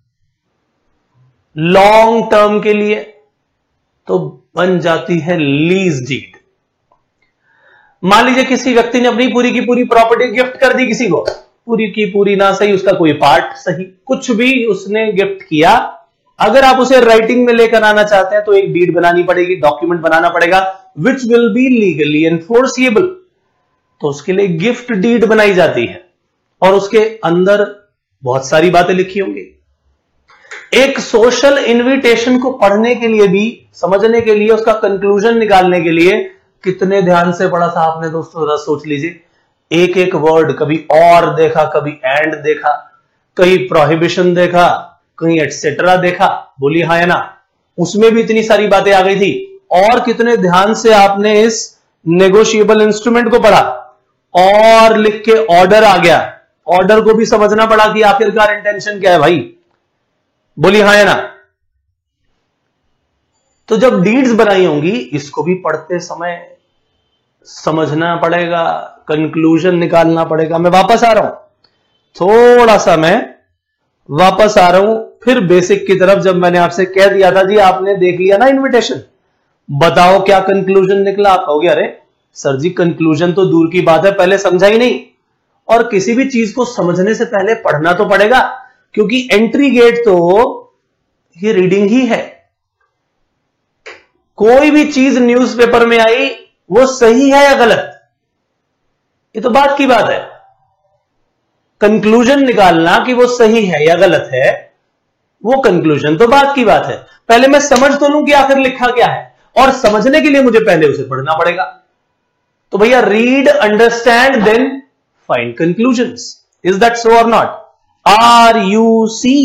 Speaker 1: लॉन्ग टर्म के लिए, तो बन जाती है लीज डीड। मान लीजिए किसी व्यक्ति ने अपनी पूरी की पूरी प्रॉपर्टी गिफ्ट कर दी किसी को, पूरी की पूरी ना सही, उसका कोई पार्ट सही, कुछ भी उसने गिफ्ट किया। अगर आप उसे राइटिंग में लेकर आना चाहते हैं तो एक डीड बनानी पड़ेगी, डॉक्यूमेंट बनाना पड़ेगा, which will be legally enforceable. तो उसके लिए गिफ्ट डीड बनाई जाती है और उसके अंदर बहुत सारी बातें लिखी होंगी। एक सोशल इनविटेशन को पढ़ने के लिए भी, समझने के लिए, उसका कंक्लूजन निकालने के लिए कितने ध्यान से पढ़ा था आपने दोस्तों, जरा सोच लीजिए। एक एक वर्ड, कभी और देखा, कभी एंड देखा, कहीं प्रोहिबिशन देखा, कहीं एटसेट्रा देखा, बोलिए हाँ या ना। उसमें भी इतनी सारी बातें आ गई थी। और कितने ध्यान से आपने इस नेगोशिएबल इंस्ट्रूमेंट को पढ़ा, और लिख के ऑर्डर आ गया, ऑर्डर को भी समझना पड़ा कि आखिरकार इंटेंशन क्या है भाई, बोलिए हाँ या ना। तो जब डीड्स बनाई होंगी, इसको भी पढ़ते समय समझना पड़ेगा, कंक्लूजन निकालना पड़ेगा। मैं वापस आ रहा हूं, थोड़ा सा मैं वापस आ रहा हूं फिर बेसिक की तरफ। जब मैंने आपसे कह दिया था जी आपने देख लिया ना इनविटेशन, बताओ क्या कंक्लूजन निकला। आप कहोगे अरे सर जी कंक्लूजन तो दूर की बात है, पहले समझा ही नहीं। और किसी भी चीज को समझने से पहले पढ़ना तो पड़ेगा, क्योंकि एंट्री गेट तो ये रीडिंग ही है। कोई भी चीज न्यूज़पेपर में आई वो सही है या गलत, ये तो बात की बात है। कंक्लूजन निकालना कि वो सही है या गलत है, वो कंक्लूजन तो बात की बात है। पहले मैं समझ तो लूं कि आखिर लिखा क्या है, और समझने के लिए मुझे पहले उसे पढ़ना पड़ेगा। तो भैया read, understand, then find conclusions. Is that so or not? RUC।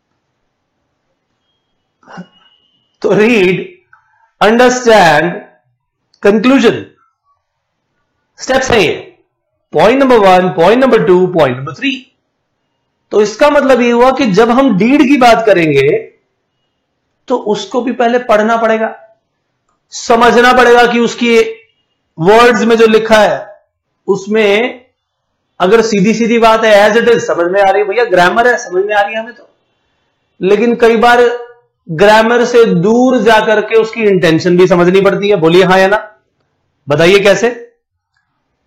Speaker 1: तो रीड, अंडरस्टैंड, कंक्लूजन, स्टेप्स है ये। Point number 1, point number 2, point number 3। तो इसका मतलब ये हुआ कि जब हम डीड की बात करेंगे तो उसको भी पहले पढ़ना पड़ेगा, समझना पड़ेगा कि उसकी वर्ड्स में जो लिखा है उसमें अगर सीधी सीधी बात है, एज इट इज समझ में आ रही है, भैया ग्रामर है समझ में आ रही है हमें तो। लेकिन कई बार ग्रामर से दूर जाकर के उसकी इंटेंशन भी समझनी पड़ती है। बोलिए हाँ या ना, बताइए कैसे।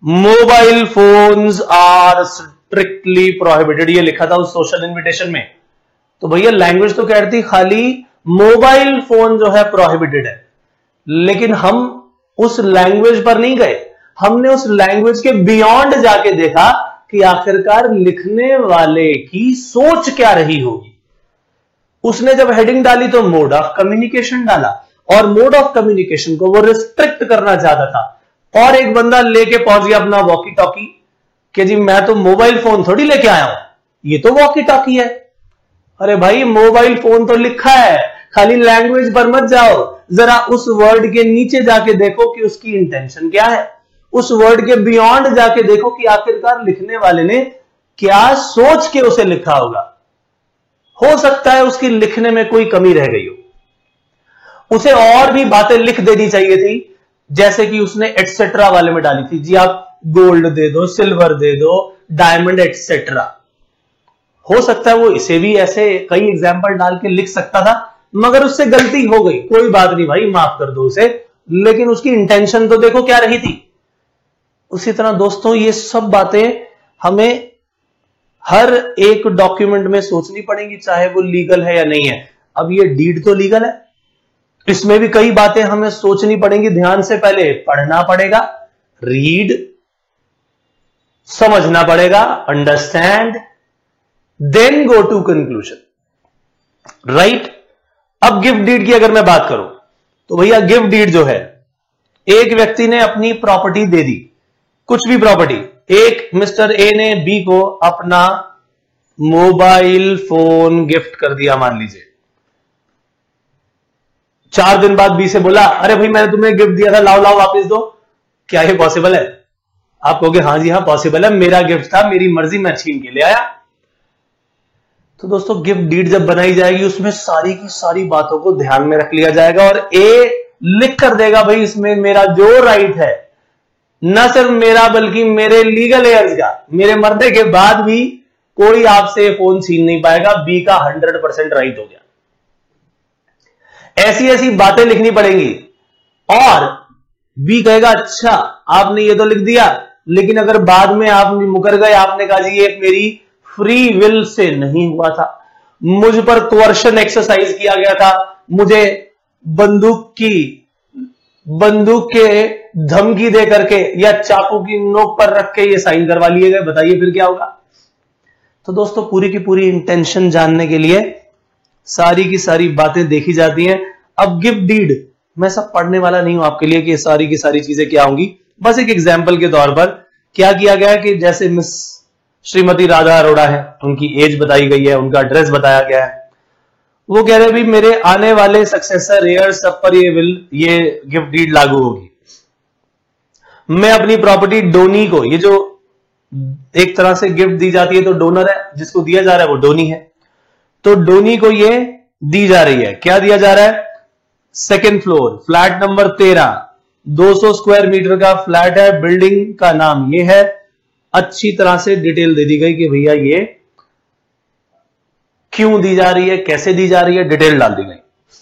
Speaker 1: Mobile phones are strictly prohibited, ये लिखा था उस सोशल इन्विटेशन में। तो भैया लैंग्वेज तो कह रही थी खाली मोबाइल फोन जो है प्रोहिबिटेड है, लेकिन हम उस लैंग्वेज पर नहीं गए, हमने उस लैंग्वेज के बियॉन्ड जाके देखा कि आखिरकार लिखने वाले की सोच क्या रही होगी। उसने जब हेडिंग डाली तो मोड ऑफ कम्युनिकेशन डाला, और मोड ऑफ कम्युनिकेशन को वो रिस्ट्रिक्ट करना चाहता था, और एक बंदा लेके पहुंच गया अपना वॉकी टॉकी कि जी मैं तो मोबाइल फोन थोड़ी लेके आया हूं, ये तो वॉकी टॉकी है। अरे भाई मोबाइल फोन तो लिखा है, खाली लैंग्वेज पर मत जाओ, जरा उस वर्ड के नीचे जाके देखो कि उसकी इंटेंशन क्या है, उस वर्ड के बियॉन्ड जाके देखो कि आखिरकार लिखने वाले ने क्या सोच के उसे लिखा होगा। हो सकता है उसकी लिखने में कोई कमी रह गई हो, उसे और भी बातें लिख देनी चाहिए थी, जैसे कि उसने एटसेट्रा वाले में डाली थी, जी आप गोल्ड दे दो, सिल्वर दे दो, डायमंड एटसेट्रा। हो सकता है वो इसे भी ऐसे कई एग्जाम्पल डाल के लिख सकता था, मगर उससे गलती हो गई, कोई बात नहीं भाई माफ कर दो उसे, लेकिन उसकी इंटेंशन तो देखो क्या रही थी। उसी तरह दोस्तों ये सब बातें हमें हर एक डॉक्यूमेंट में सोचनी पड़ेंगी, चाहे वो लीगल है या नहीं है। अब ये डीड तो लीगल है, इसमें भी कई बातें हमें सोचनी पड़ेंगी, ध्यान से पहले पढ़ना पड़ेगा, रीड, समझना पड़ेगा, understand, then go to conclusion, right. अब गिफ्ट डीड की अगर मैं बात करूं तो भैया गिफ्ट डीड जो है, एक व्यक्ति ने अपनी प्रॉपर्टी दे दी, कुछ भी प्रॉपर्टी, एक मिस्टर ए ने बी को अपना मोबाइल फोन गिफ्ट कर दिया मान लीजिए। 4 दिन बाद बी से बोला अरे भाई मैंने तुम्हें गिफ्ट दिया था, लाओ लाओ वापस दो। क्या ये पॉसिबल है? आप कहोगे हाँ जी हाँ पॉसिबल है, मेरा गिफ्ट था, मेरी मर्जी, मैं छीन के ले आया। तो दोस्तों गिफ्ट डीड जब बनाई जाएगी उसमें सारी की सारी बातों को ध्यान में रख लिया जाएगा, और ए लिख कर देगा भाई इसमें मेरा जो राइट है, न सिर्फ मेरा बल्कि मेरे लीगल एयर्स का, मेरे मरने के बाद भी कोई आपसे फोन छीन नहीं पाएगा, बी का 100% राइट हो गया। ऐसी ऐसी बातें लिखनी पड़ेंगी, और बी कहेगा अच्छा आपने ये तो लिख दिया, लेकिन अगर बाद में आप मुकर गए, आपने कहा जी ये मेरी फ्री विल से नहीं हुआ था, मुझ पर कोर्शन एक्सरसाइज किया गया था, मुझे बंदूक के धमकी दे करके या चाकू की नोक पर रख के ये साइन करवा लिए गए, बताइए फिर क्या होगा। तो दोस्तों पूरी की पूरी इंटेंशन जानने के लिए सारी की सारी बातें देखी जाती हैं। अब गिफ्ट डीड मैं सब पढ़ने वाला नहीं हूं आपके लिए कि सारी की सारी चीजें क्या होंगी, बस एक एग्जाम्पल के तौर पर क्या किया गया कि जैसे मिस श्रीमती राधा अरोड़ा है, उनकी एज बताई गई है, उनका एड्रेस बताया गया है, वो कह रहे भी मेरे आने वाले सक्सेसर हेयर सब पर ये गिफ्ट डीड लागू होगी। मैं अपनी प्रॉपर्टी डोनी को, ये जो एक तरह से गिफ्ट दी जाती है तो डोनर है, जिसको दिया जा रहा है वो डोनी है, तो डोनी को ये दी जा रही है। क्या दिया जा रहा है? 2nd floor, flat number 13, 200 square metre का फ्लैट है, बिल्डिंग का नाम ये है, अच्छी तरह से डिटेल दे दी गई कि भैया ये क्यों दी जा रही है, कैसे दी जा रही है, डिटेल डाल दी गई।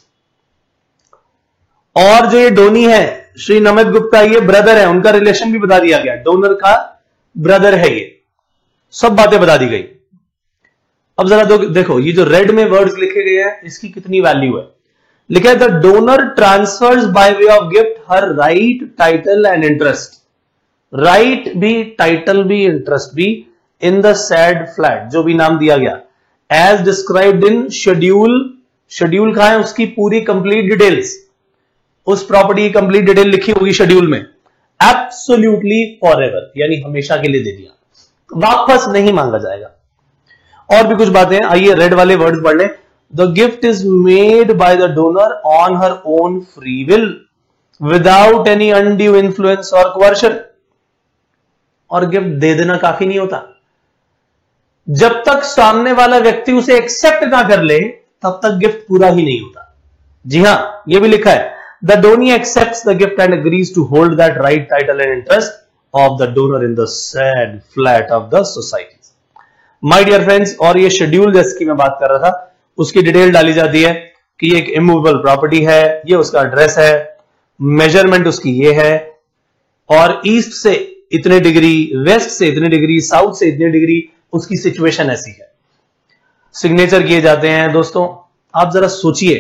Speaker 1: और जो ये डोनी है श्री नमित गुप्ता, ये ब्रदर है, उनका रिलेशन भी बता दिया गया, डोनर का ब्रदर है, ये सब बातें बता दी गई। अब जरा देखो ये जो रेड में वर्ड्स लिखे गए हैं इसकी कितनी वैल्यू है। लिखा है the donor transfers by way of gift her right, title and interest, right भी, टाइटल भी, इंटरेस्ट भी इन द सैड फ्लैट, जो भी नाम दिया गया, as described in schedule. Schedule कहां है? उसकी पूरी कंप्लीट डिटेल्स, उस प्रॉपर्टी की कंप्लीट डिटेल लिखी होगी शेड्यूल में, एब्सोल्यूटली फॉरएवर, यानी हमेशा के लिए दे दिया, वापस नहीं मांगा जाएगा। और भी कुछ बातें, आइए रेड वाले वर्ड्स पढ़ लें। The gift is made by the donor on her own free will without any undue influence और कोवर्शन। और गिफ्ट दे देना काफी नहीं होता, जब तक सामने वाला व्यक्ति उसे एक्सेप्ट ना कर ले तब तक गिफ्ट पूरा ही नहीं होता। जी हां, यह भी लिखा है the donee accepts the gift and agrees to hold that right, title and interest of the donor in the said flat of the society. My dear friends, और ये शेड्यूल जिसकी मैं बात कर रहा था उसकी डिटेल डाली जाती है कि ये एक इमूवेबल प्रॉपर्टी है, ये उसका एड्रेस है, मेजरमेंट उसकी ये है, और ईस्ट से इतने डिग्री, वेस्ट से इतने डिग्री, साउथ से इतने डिग्री, उसकी सिचुएशन ऐसी है, सिग्नेचर किए जाते हैं। दोस्तों आप जरा सोचिए,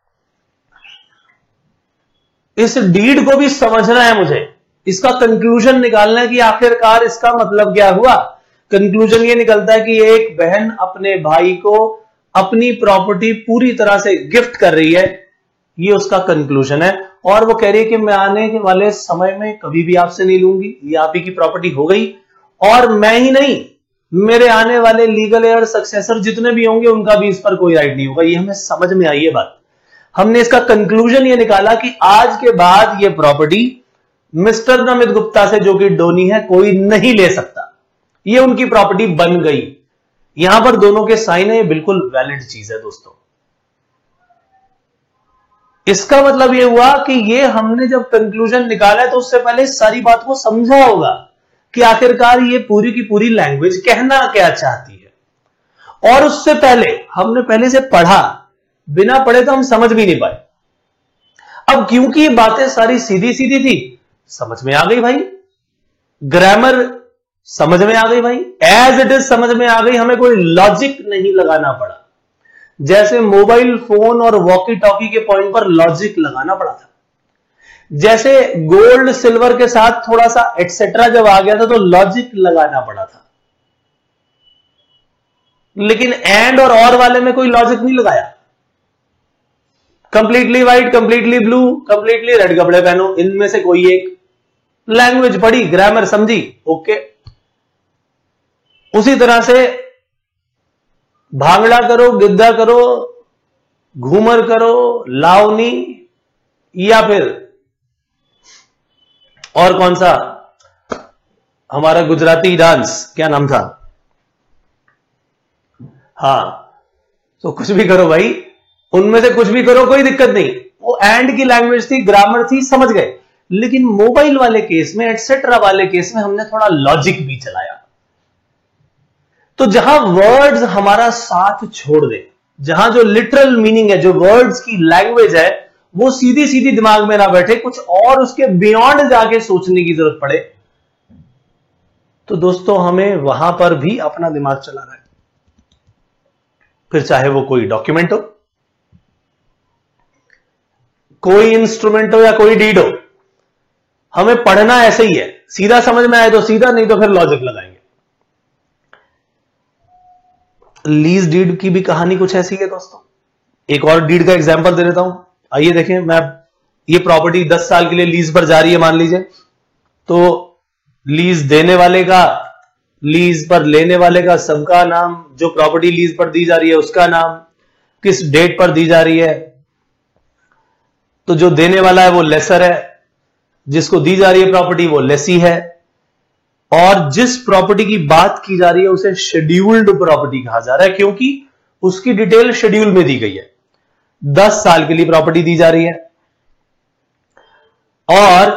Speaker 1: इस डीड को भी समझना है मुझे, इसका कंक्लूजन निकालना है कि आखिरकार इसका मतलब क्या हुआ। कंक्लूजन ये निकलता है कि एक बहन अपने भाई को अपनी प्रॉपर्टी पूरी तरह से गिफ्ट कर रही है, ये उसका कंक्लूजन है। और वो कह रही है कि मैं आने वाले समय में कभी भी आपसे नहीं लूंगी, ये आप ही की प्रॉपर्टी हो गई, और मैं ही नहीं, मेरे आने वाले लीगल एयर सक्सेसर जितने भी होंगे उनका भी इस पर कोई राइट नहीं होगा। ये हमें समझ में आई है बात। हमने इसका कंक्लूजन ये निकाला कि आज के बाद ये प्रॉपर्टी मिस्टर नमित गुप्ता से, जो कि डोनी है, कोई नहीं ले सकता, ये उनकी प्रॉपर्टी बन गई। यहां पर दोनों के साइन है, ये बिल्कुल वैलिड चीज है दोस्तों। इसका मतलब यह हुआ कि ये हमने जब कंक्लूजन निकाला है तो उससे पहले इस सारी बात को समझा होगा कि आखिरकार ये पूरी की पूरी लैंग्वेज कहना क्या चाहती है। और उससे पहले हमने पहले से पढ़ा, बिना पढ़े तो हम समझ भी नहीं पाए। अब क्योंकि ये बातें सारी सीधी सीधी थी, समझ में आ गई भाई, ग्रामर समझ में आ गई भाई, एज इट इज समझ में आ गई, हमें कोई लॉजिक नहीं लगाना पड़ा। जैसे मोबाइल फोन और वॉकी टॉकी के पॉइंट पर लॉजिक लगाना पड़ा था, जैसे गोल्ड सिल्वर के साथ थोड़ा सा एटसेट्रा जब आ गया था तो लॉजिक लगाना पड़ा था, लेकिन एंड और वाले में कोई लॉजिक नहीं लगाया। Completely white, completely blue, completely red कपड़े पहनो, इनमें से कोई एक। लैंग्वेज पढ़ी, ग्रामर समझी, ओके। उसी तरह से भांगड़ा करो, गिद्धा करो, घूमर करो, लावनी, या फिर और कौन सा हमारा गुजराती डांस, क्या नाम था, हां, तो कुछ भी करो भाई, उनमें से कुछ भी करो, कोई दिक्कत नहीं। वो एंड की लैंग्वेज थी, ग्रामर थी, समझ गए। लेकिन मोबाइल वाले केस में, एटसेट्रा वाले केस में हमने थोड़ा लॉजिक भी चलाया। तो जहां वर्ड्स हमारा साथ छोड़ दे, जहां जो लिटरल मीनिंग है, जो वर्ड्स की लैंग्वेज है, वो सीधी सीधी दिमाग में ना बैठे, कुछ और उसके बियॉन्ड जाके सोचने की जरूरत पड़े, तो दोस्तों हमें वहां पर भी अपना दिमाग चलाना है। फिर चाहे वो कोई डॉक्यूमेंट हो, कोई इंस्ट्रूमेंट हो, या कोई डीड हो, हमें पढ़ना ऐसे ही है। सीधा समझ में आए तो सीधा, नहीं तो फिर लॉजिक लगाएंगे। लीज डीड की भी कहानी कुछ ऐसी है दोस्तों। एक और डीड का एग्जांपल दे देता हूं, आइए देखें। मैं ये प्रॉपर्टी 10 साल के लिए लीज पर जा रही है मान लीजिए, तो लीज देने वाले का, लीज पर लेने वाले का, सबका नाम, जो प्रॉपर्टी लीज पर दी जा रही है उसका नाम, किस डेट पर दी जा रही है। तो जो देने वाला है वो लेसर है, जिसको दी जा रही है प्रॉपर्टी वो लेसी है, और जिस प्रॉपर्टी की बात की जा रही है उसे शेड्यूल्ड प्रॉपर्टी कहा जा रहा है, क्योंकि उसकी डिटेल शेड्यूल में दी गई है। 10 साल के लिए प्रॉपर्टी दी जा रही है, और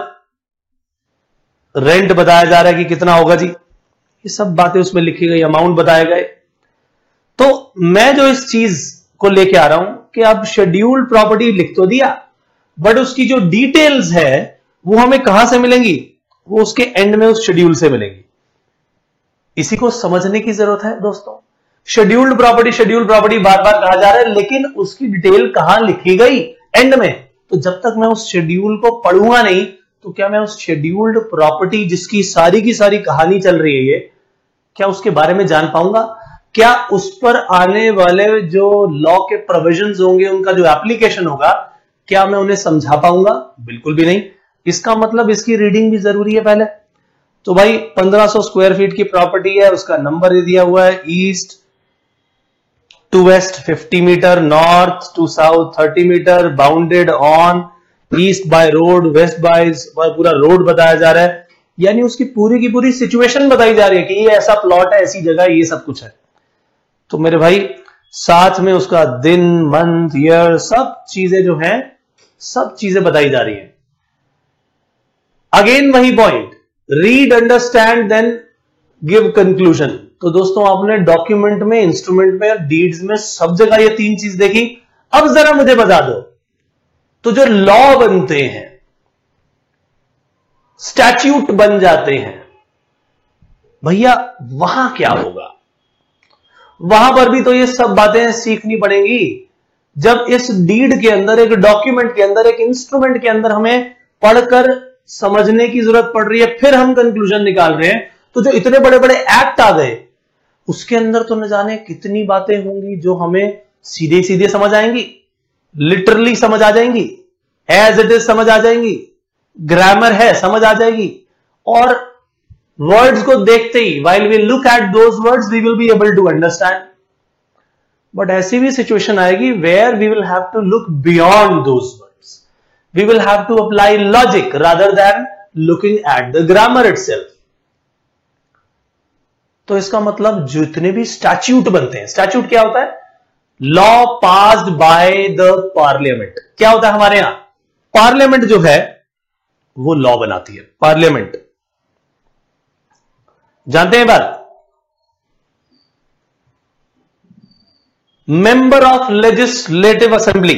Speaker 1: रेंट बताया जा रहा है कि कितना होगा जी, ये सब बातें उसमें लिखी गई, अमाउंट बताए गए। तो मैं जो इस चीज को लेके आ रहा हूं कि अब शेड्यूल्ड प्रॉपर्टी लिख तो दिया, बट उसकी जो डिटेल्स है वो हमें कहां से मिलेंगी, वो उसके एंड में उस शेड्यूल से मिलेगी। इसी को समझने की जरूरत है दोस्तों। शेड्यूल्ड प्रॉपर्टी बार बार कहा जा रहा है, लेकिन उसकी डिटेल कहां लिखी गई, एंड में। तो जब तक मैं उस शेड्यूल को पढ़ूंगा नहीं, तो क्या मैं उस शेड्यूल्ड प्रॉपर्टी जिसकी सारी की सारी कहानी चल रही है ये, क्या उसके बारे में जान पाऊंगा? क्या उस पर आने वाले जो लॉ के प्रोविजंस होंगे, उनका जो एप्लीकेशन होगा, क्या मैं उन्हें समझा पाऊंगा? बिल्कुल भी नहीं। इसका मतलब इसकी रीडिंग भी जरूरी है पहले। तो भाई 1500 स्क्वायर फीट की प्रॉपर्टी है, उसका नंबर ये दिया हुआ है, east to west 50 metre, north to south 30 metre, bounded on east by road, west by, पूरा रोड बताया जा रहा है, यानी उसकी पूरी की पूरी सिचुएशन बताई जा रही है कि ये ऐसा प्लॉट है, ऐसी जगह, ये सब कुछ है। तो मेरे भाई साथ में उसका दिन, मंथ, ईयर, सब चीजें जो हैं, सब चीजें बताई जा रही हैं। अगेन वही point, read, understand, then give conclusion. तो दोस्तों आपने डॉक्यूमेंट में, इंस्ट्रूमेंट में, डीड्स में, सब जगह ये 3 चीज देखी। अब जरा मुझे बता दो, तो जो लॉ बनते हैं, स्टैट्यूट बन जाते हैं, भैया वहां क्या होगा? वहां पर भी तो ये सब बातें सीखनी पड़ेंगी। जब इस डीड के अंदर, एक डॉक्यूमेंट के अंदर, एक इंस्ट्रूमेंट के अंदर हमें पढ़कर समझने की जरूरत पड़ रही है, फिर हम कंक्लूजन निकाल रहे हैं, तो जो इतने बड़े बड़े एक्ट आ गए उसके अंदर तो न जाने कितनी बातें होंगी जो हमें सीधे सीधे समझ आएंगी, लिटरली समझ आ जाएंगी, एज इट इज समझ आ जाएंगी, ग्रामर है समझ आ जाएगी, और वर्ड्स को देखते ही while we look at those words we will be able to understand. But ऐसी भी सिचुएशन आएगी where we will have to look beyond those words. We will have to apply logic rather than looking at the grammar itself. तो इसका मतलब जितने भी statute बनते हैं, स्टैट्यूट क्या होता है? Law passed by the parliament. क्या होता है हमारे यहां? पार्लियामेंट जो है वो लॉ बनाती है। पार्लियामेंट जानते हैं बात? Member of legislative assembly,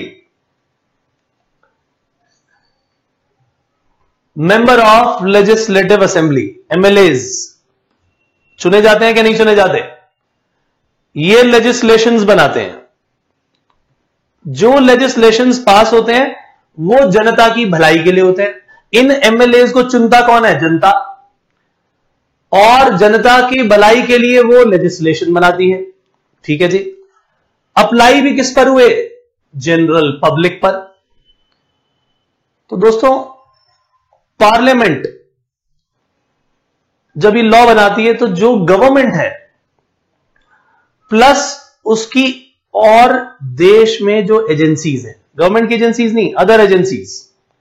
Speaker 1: member of legislative assembly, MLAs चुने जाते हैं कि नहीं चुने जाते? ये लेजिस्लेशंस बनाते हैं। जो लेजिस्लेशंस पास होते हैं वो जनता की भलाई के लिए होते हैं। इन एमएलएज को चुनता कौन है? जनता। और जनता की भलाई के लिए वो लेजिस्लेशन बनाती है। ठीक है जी। अप्लाई भी किस पर हुए? जनरल पब्लिक पर। तो दोस्तों, पार्लियामेंट जब ये लॉ बनाती है तो जो गवर्नमेंट है प्लस उसकी और देश में जो एजेंसीज हैं, गवर्नमेंट की एजेंसीज नहीं, अदर एजेंसीज,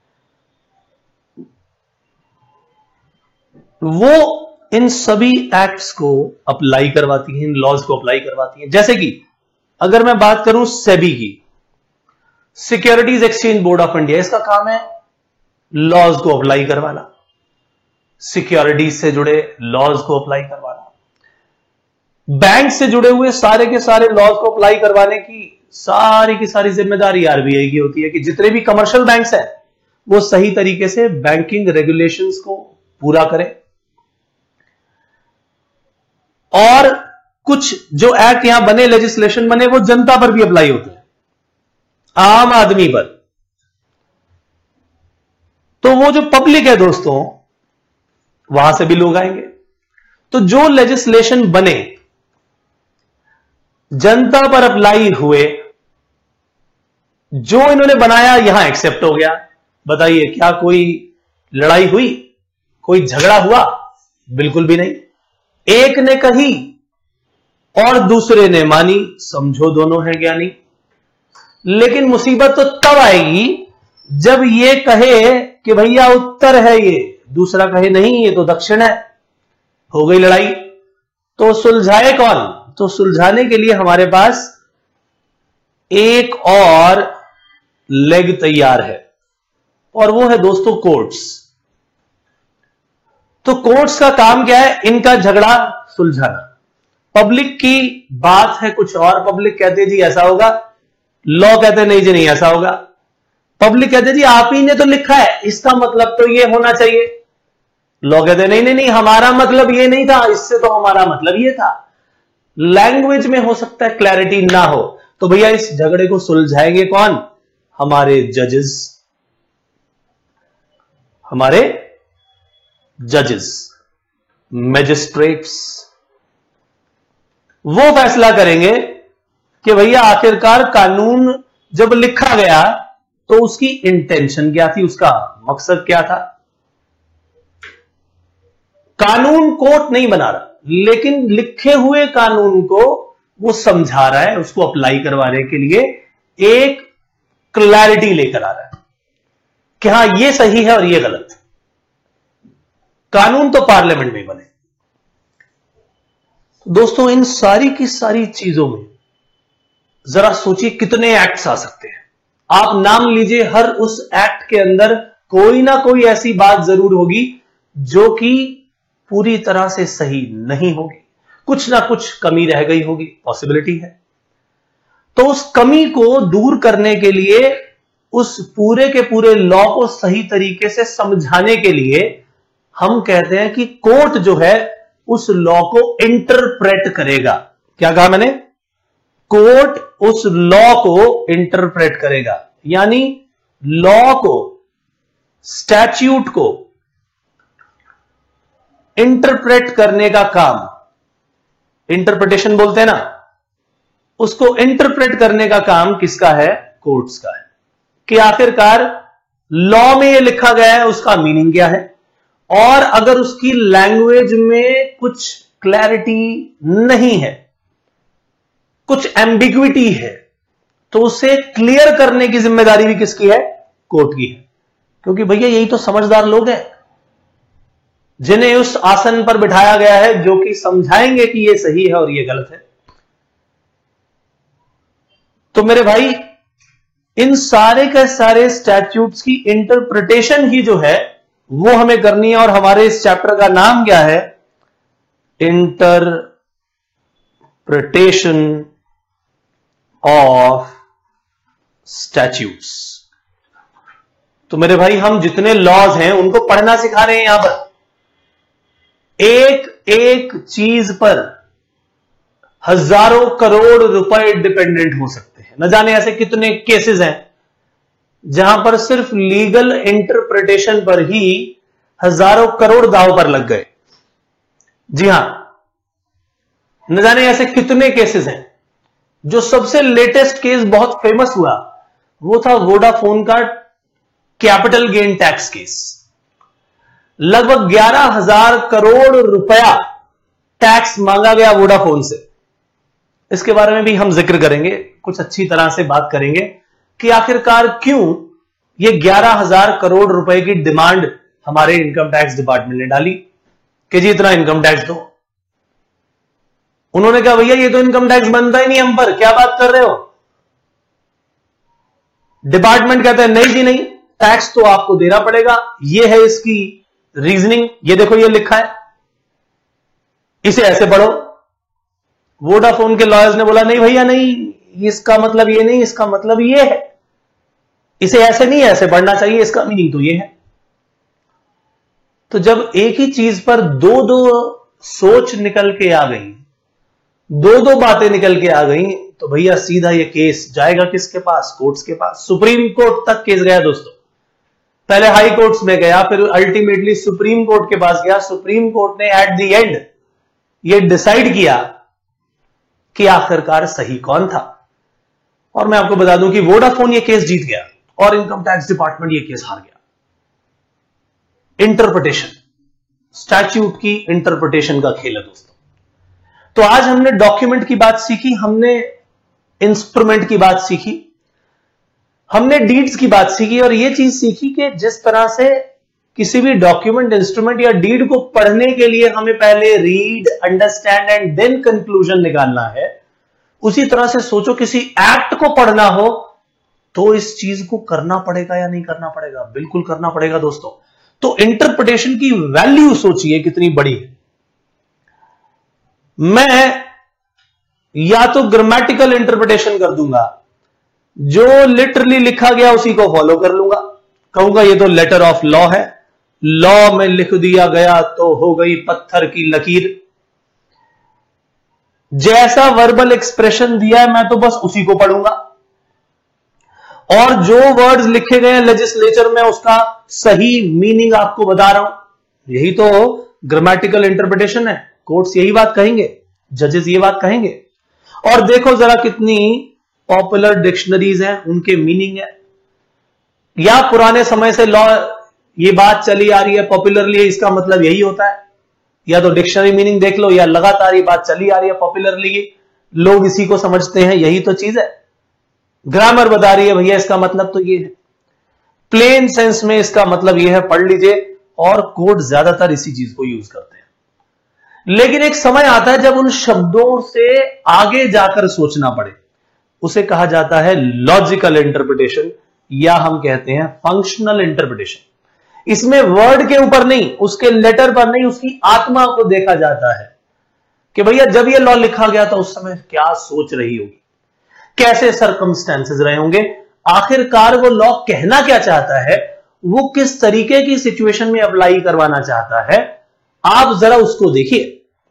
Speaker 1: वो इन सभी एक्ट्स को अप्लाई करवाती हैं, इन लॉज को अप्लाई करवाती हैं। जैसे कि अगर मैं बात करूं सेबी की, securities exchange board of India, इसका काम है लॉज को अप्लाई करवाना, सिक्योरिटीज से जुड़े लॉज को अप्लाई करवाना। बैंक से जुड़े हुए सारे के सारे लॉज को अप्लाई करवाने की सारी जिम्मेदारी आरबीआई की होती है कि जितने भी कमर्शियल बैंक्स हैं वो सही तरीके से बैंकिंग रेगुलेशंस को पूरा करें। और कुछ जो एक्ट यहां बने, लेजिस्लेशन बने, वो जनता पर भी अप्लाई होते हैं, आम आदमी पर। तो वो जो पब्लिक है दोस्तों, वहां से भी लोग आएंगे। तो जो लेजिस्लेशन बने, जनता पर अप्लाई हुए, जो इन्होंने बनाया यहां एक्सेप्ट हो गया। बताइए, क्या कोई लड़ाई हुई? कोई झगड़ा हुआ? बिल्कुल भी नहीं। एक ने कही और दूसरे ने मानी, समझो दोनों हैं ज्ञानी। लेकिन मुसीबत तो तब आएगी जब ये कहे कि भैया उत्तर है ये, दूसरा कहे नहीं ये तो दक्षिण है। हो गई लड़ाई। तो सुलझाए कौन? तो सुलझाने के लिए हमारे पास एक और लेग तैयार है, और वो है दोस्तों कोर्ट्स। तो कोर्ट्स का काम क्या है? इनका झगड़ा सुलझाना। पब्लिक की बात है कुछ और, पब्लिक कहते जी ऐसा होगा, लॉ कहते नहीं जी नहीं ऐसा होगा। पब्लिक कहते जी आप ही ने तो लिखा है, इसका मतलब तो ये होना चाहिए। लॉ कहते नहीं नहीं नहीं, हमारा मतलब ये नहीं था, इससे तो हमारा मतलब ये था। लैंग्वेज में हो सकता है क्लैरिटी ना हो, तो भैया इस झगड़े को सुलझाएंगे कौन? हमारे जजेस। हमारे जजेस, मैजिस्ट्रेट्स, वो फैसला करेंगे कि भैया आखिरकार कानून जब लिखा गया तो उसकी इंटेंशन क्या थी, उसका मकसद क्या था। कानून कोर्ट नहीं बना रहा, लेकिन लिखे हुए कानून को वो समझा रहा है, उसको अप्लाई करवाने के लिए एक क्लैरिटी लेकर आ रहा है कि हां ये सही है और ये गलत। कानून तो पार्लियामेंट में बने। दोस्तों, इन सारी की सारी चीजों में जरा सोचिए कितने एक्ट्स आ सकते हैं। आप नाम लीजिए, हर उस एक्ट के अंदर कोई ना कोई ऐसी बात जरूर होगी जो कि पूरी तरह से सही नहीं होगी, कुछ ना कुछ कमी रह गई होगी, पॉसिबिलिटी है। तो उस कमी को दूर करने के लिए, उस पूरे के पूरे लॉ को सही तरीके से समझाने के लिए हम कहते हैं कि कोर्ट जो है उस लॉ को इंटरप्रेट करेगा। क्या कहा मैंने? कोर्ट उस लॉ को इंटरप्रेट करेगा, यानी लॉ को, स्टैट्यूट को इंटरप्रेट करने का काम, इंटरप्रिटेशन बोलते हैं ना, उसको इंटरप्रेट करने का काम किसका है? कोर्ट्स का है। कि आखिरकार लॉ में ये लिखा गया है उसका मीनिंग क्या है, और अगर उसकी लैंग्वेज में कुछ क्लैरिटी नहीं है, कुछ एम्बिग्विटी है, तो उसे क्लियर करने की जिम्मेदारी भी किसकी है? कोर्ट की है। क्योंकि भैया यही तो समझदार लोग हैं जिन्हें उस आसन पर बिठाया गया है, जो कि समझाएंगे कि ये सही है और ये गलत है। तो मेरे भाई, इन सारे के सारे स्टैट्यूट्स की इंटरप्रिटेशन ही जो है वो हमें करनी है, और हमारे इस चैप्टर का नाम क्या है? Interpretation of statutes. तो मेरे भाई, हम जितने लॉज हैं उनको पढ़ना सिखा रहे हैं। यहां पर एक एक चीज पर हजारों करोड़ रुपए डिपेंडेंट हो सकते हैं। न जाने ऐसे कितने केसेस हैं जहां पर सिर्फ लीगल इंटरप्रिटेशन पर ही हजारों करोड़ दांव पर लग गए। जी हां, न जाने ऐसे कितने केसेस हैं। जो सबसे लेटेस्ट केस बहुत फेमस हुआ वो था वोडाफोन का कैपिटल गेन टैक्स केस। लगभग 11,000 करोड़ रुपया टैक्स मांगा गया वोडाफोन से। इसके बारे में भी हम जिक्र करेंगे, कुछ अच्छी तरह से बात करेंगे कि आखिरकार क्यों ये 11,000 करोड़ रुपए की डिमांड हमारे इनकम टैक्स डिपार्टमेंट ने डाली कि जी इतना इनकम टैक्स दो। उन्होंने कहा भैया ये तो इनकम टैक्स बनता ही नहीं हम पर, क्या बात कर रहे हो? डिपार्टमेंट कहता है नहीं जी नहीं, टैक्स तो आपको देना पड़ेगा। ये है इसकी रीजनिंग, ये देखो ये लिखा है, इसे ऐसे पढ़ो। वोडाफोन के लॉयर्स ने बोला नहीं भैया नहीं, इसका मतलब ये नहीं, इसका मतलब ये है, इसे ऐसे नहीं ऐसे पढ़ना चाहिए, इसका मीनिंग तो ये है। तो जब एक ही चीज पर दो दो सोच निकल के आ गई, दो दो बातें निकल के आ गई, तो भैया सीधा ये केस जाएगा किसके पास? कोर्ट्स के पास। सुप्रीम कोर्ट तक केस गया दोस्तों। पहले हाई कोर्ट्स में गया, फिर अल्टीमेटली सुप्रीम कोर्ट के पास गया। सुप्रीम कोर्ट ने एट द एंड ये डिसाइड किया कि आखिरकार सही कौन था। और मैं आपको बता दूं कि वोडाफोन ये केस जीत गया और इनकम टैक्स डिपार्टमेंट ये केस हार गया। इंटरप्रिटेशन, स्टैट्यूट की इंटरप्रिटेशन का खेल है दोस्तों। तो आज हमने डॉक्यूमेंट की बात सीखी, हमने इंस्ट्रूमेंट की बात सीखी, हमने डीड्स की बात सीखी, और यह चीज सीखी कि जिस तरह से किसी भी डॉक्यूमेंट, इंस्ट्रूमेंट या डीड को पढ़ने के लिए हमें पहले read, understand and then conclusion निकालना है, उसी तरह से सोचो किसी एक्ट को पढ़ना हो तो इस चीज को करना पड़ेगा या नहीं करना पड़ेगा? बिल्कुल करना पड़ेगा दोस्तों। तो इंटरप्रिटेशन की वैल्यू सोचिए कितनी बड़ी है। मैं या तो ग्रामेटिकल इंटरप्रिटेशन कर दूंगा, जो लिटरली लिखा गया उसी को फॉलो कर लूंगा, कहूंगा ये तो लेटर ऑफ लॉ है, लॉ में लिख दिया गया तो हो गई पत्थर की लकीर, जैसा वर्बल एक्सप्रेशन दिया है मैं तो बस उसी को पढ़ूंगा, और जो वर्ड्स लिखे गए हैं लेजिस्लेचर में उसका सही मीनिंग आपको बता रहा हूं। यही तो ग्रामेटिकल इंटरप्रिटेशन है। कोर्ट्स यही बात कहेंगे, जजेस ये बात कहेंगे। और देखो जरा कितनी पॉपुलर डिक्शनरीज हैं, उनके मीनिंग है। या पुराने समय से लॉ ये बात चली आ रही है पॉपुलरली, इसका मतलब यही होता है। या तो डिक्शनरी मीनिंग देख लो, या लगातार ये बात चली आ रही है पॉपुलरली, लोग इसी को समझते हैं, यही तो चीज है। ग्रामर बता रही है भैया इसका मतलब तो ये है, प्लेन सेंस में इसका मतलब ये है, पढ़ लीजिए। और कोर्ट ज्यादातर इसी चीज को यूज करते हैं। लेकिन एक समय आता है जब उन शब्दों से आगे जाकर सोचना पड़े, उसे कहा जाता है लॉजिकल इंटरप्रिटेशन, या हम कहते हैं फंक्शनल इंटरप्रिटेशन। इसमें वर्ड के ऊपर नहीं, उसके लेटर पर नहीं, उसकी आत्मा को देखा जाता है कि भैया जब ये लॉ लिखा गया था उस समय क्या सोच रही होगी, कैसे सर्कमस्टेंसेस रहे होंगे, आखिरकार वो लॉ कहना क्या चाहता है, वो किस तरीके की सिचुएशन में अप्लाई करवाना चाहता है, आप जरा उसको देखिए।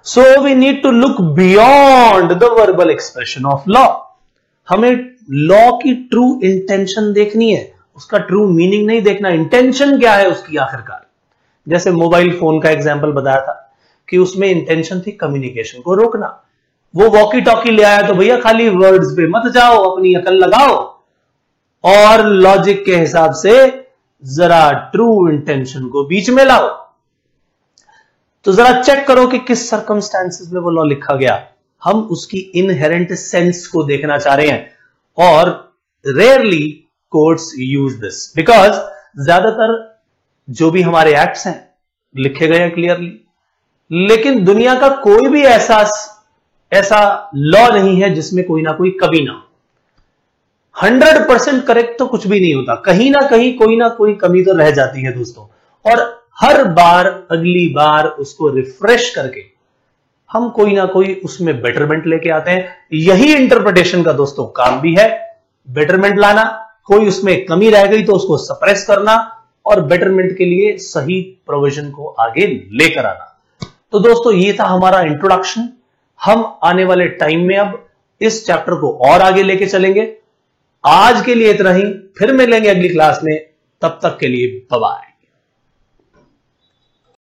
Speaker 1: So we need to look beyond the verbal expression of law. हमें लॉ की ट्रू इंटेंशन देखनी है, उसका ट्रू मीनिंग नहीं देखना, इंटेंशन क्या है उसकी आखिरकार। जैसे मोबाइल फोन का एग्जाम्पल बताया था कि उसमें इंटेंशन थी कम्युनिकेशन को रोकना। वो वॉकी टॉकी ले आया तो भैया खाली वर्ड्स पे मत जाओ, अपनी अकल लगाओ और लॉजिक के हिसाब से जरा ट्रू इंटेंशन को बीच में लाओ। तो जरा चेक करो कि किस सर्कमस्टेंसेस में वो लॉ लिखा गया। हम उसकी इनहेरेंट सेंस को देखना चाह रहे हैं और rarely courts use this because ज्यादातर जो भी हमारे एक्ट्स हैं लिखे गए हैं क्लियरली, लेकिन दुनिया का कोई भी ऐसा लॉ नहीं है जिसमें कोई ना कोई कमी ना हो। 100% करेक्ट तो कुछ भी नहीं होता, कहीं ना कहीं कोई ना कोई कमी तो रह जाती है दोस्तों, और हर बार अगली बार उसको रिफ्रेश करके हम कोई ना कोई उसमें बेटरमेंट लेके आते हैं। यही इंटरप्रिटेशन का दोस्तों काम भी है, बेटरमेंट लाना, कोई उसमें कमी रह गई तो उसको सप्रेस करना और बेटरमेंट के लिए सही प्रोविजन को आगे लेकर आना। तो दोस्तों ये था हमारा इंट्रोडक्शन। हम आने वाले टाइम में अब इस चैप्टर को और आगे लेके चलेंगे। आज के लिए इतना ही, फिर मिलेंगे अगली क्लास में, तब तक के लिए बाय बाय।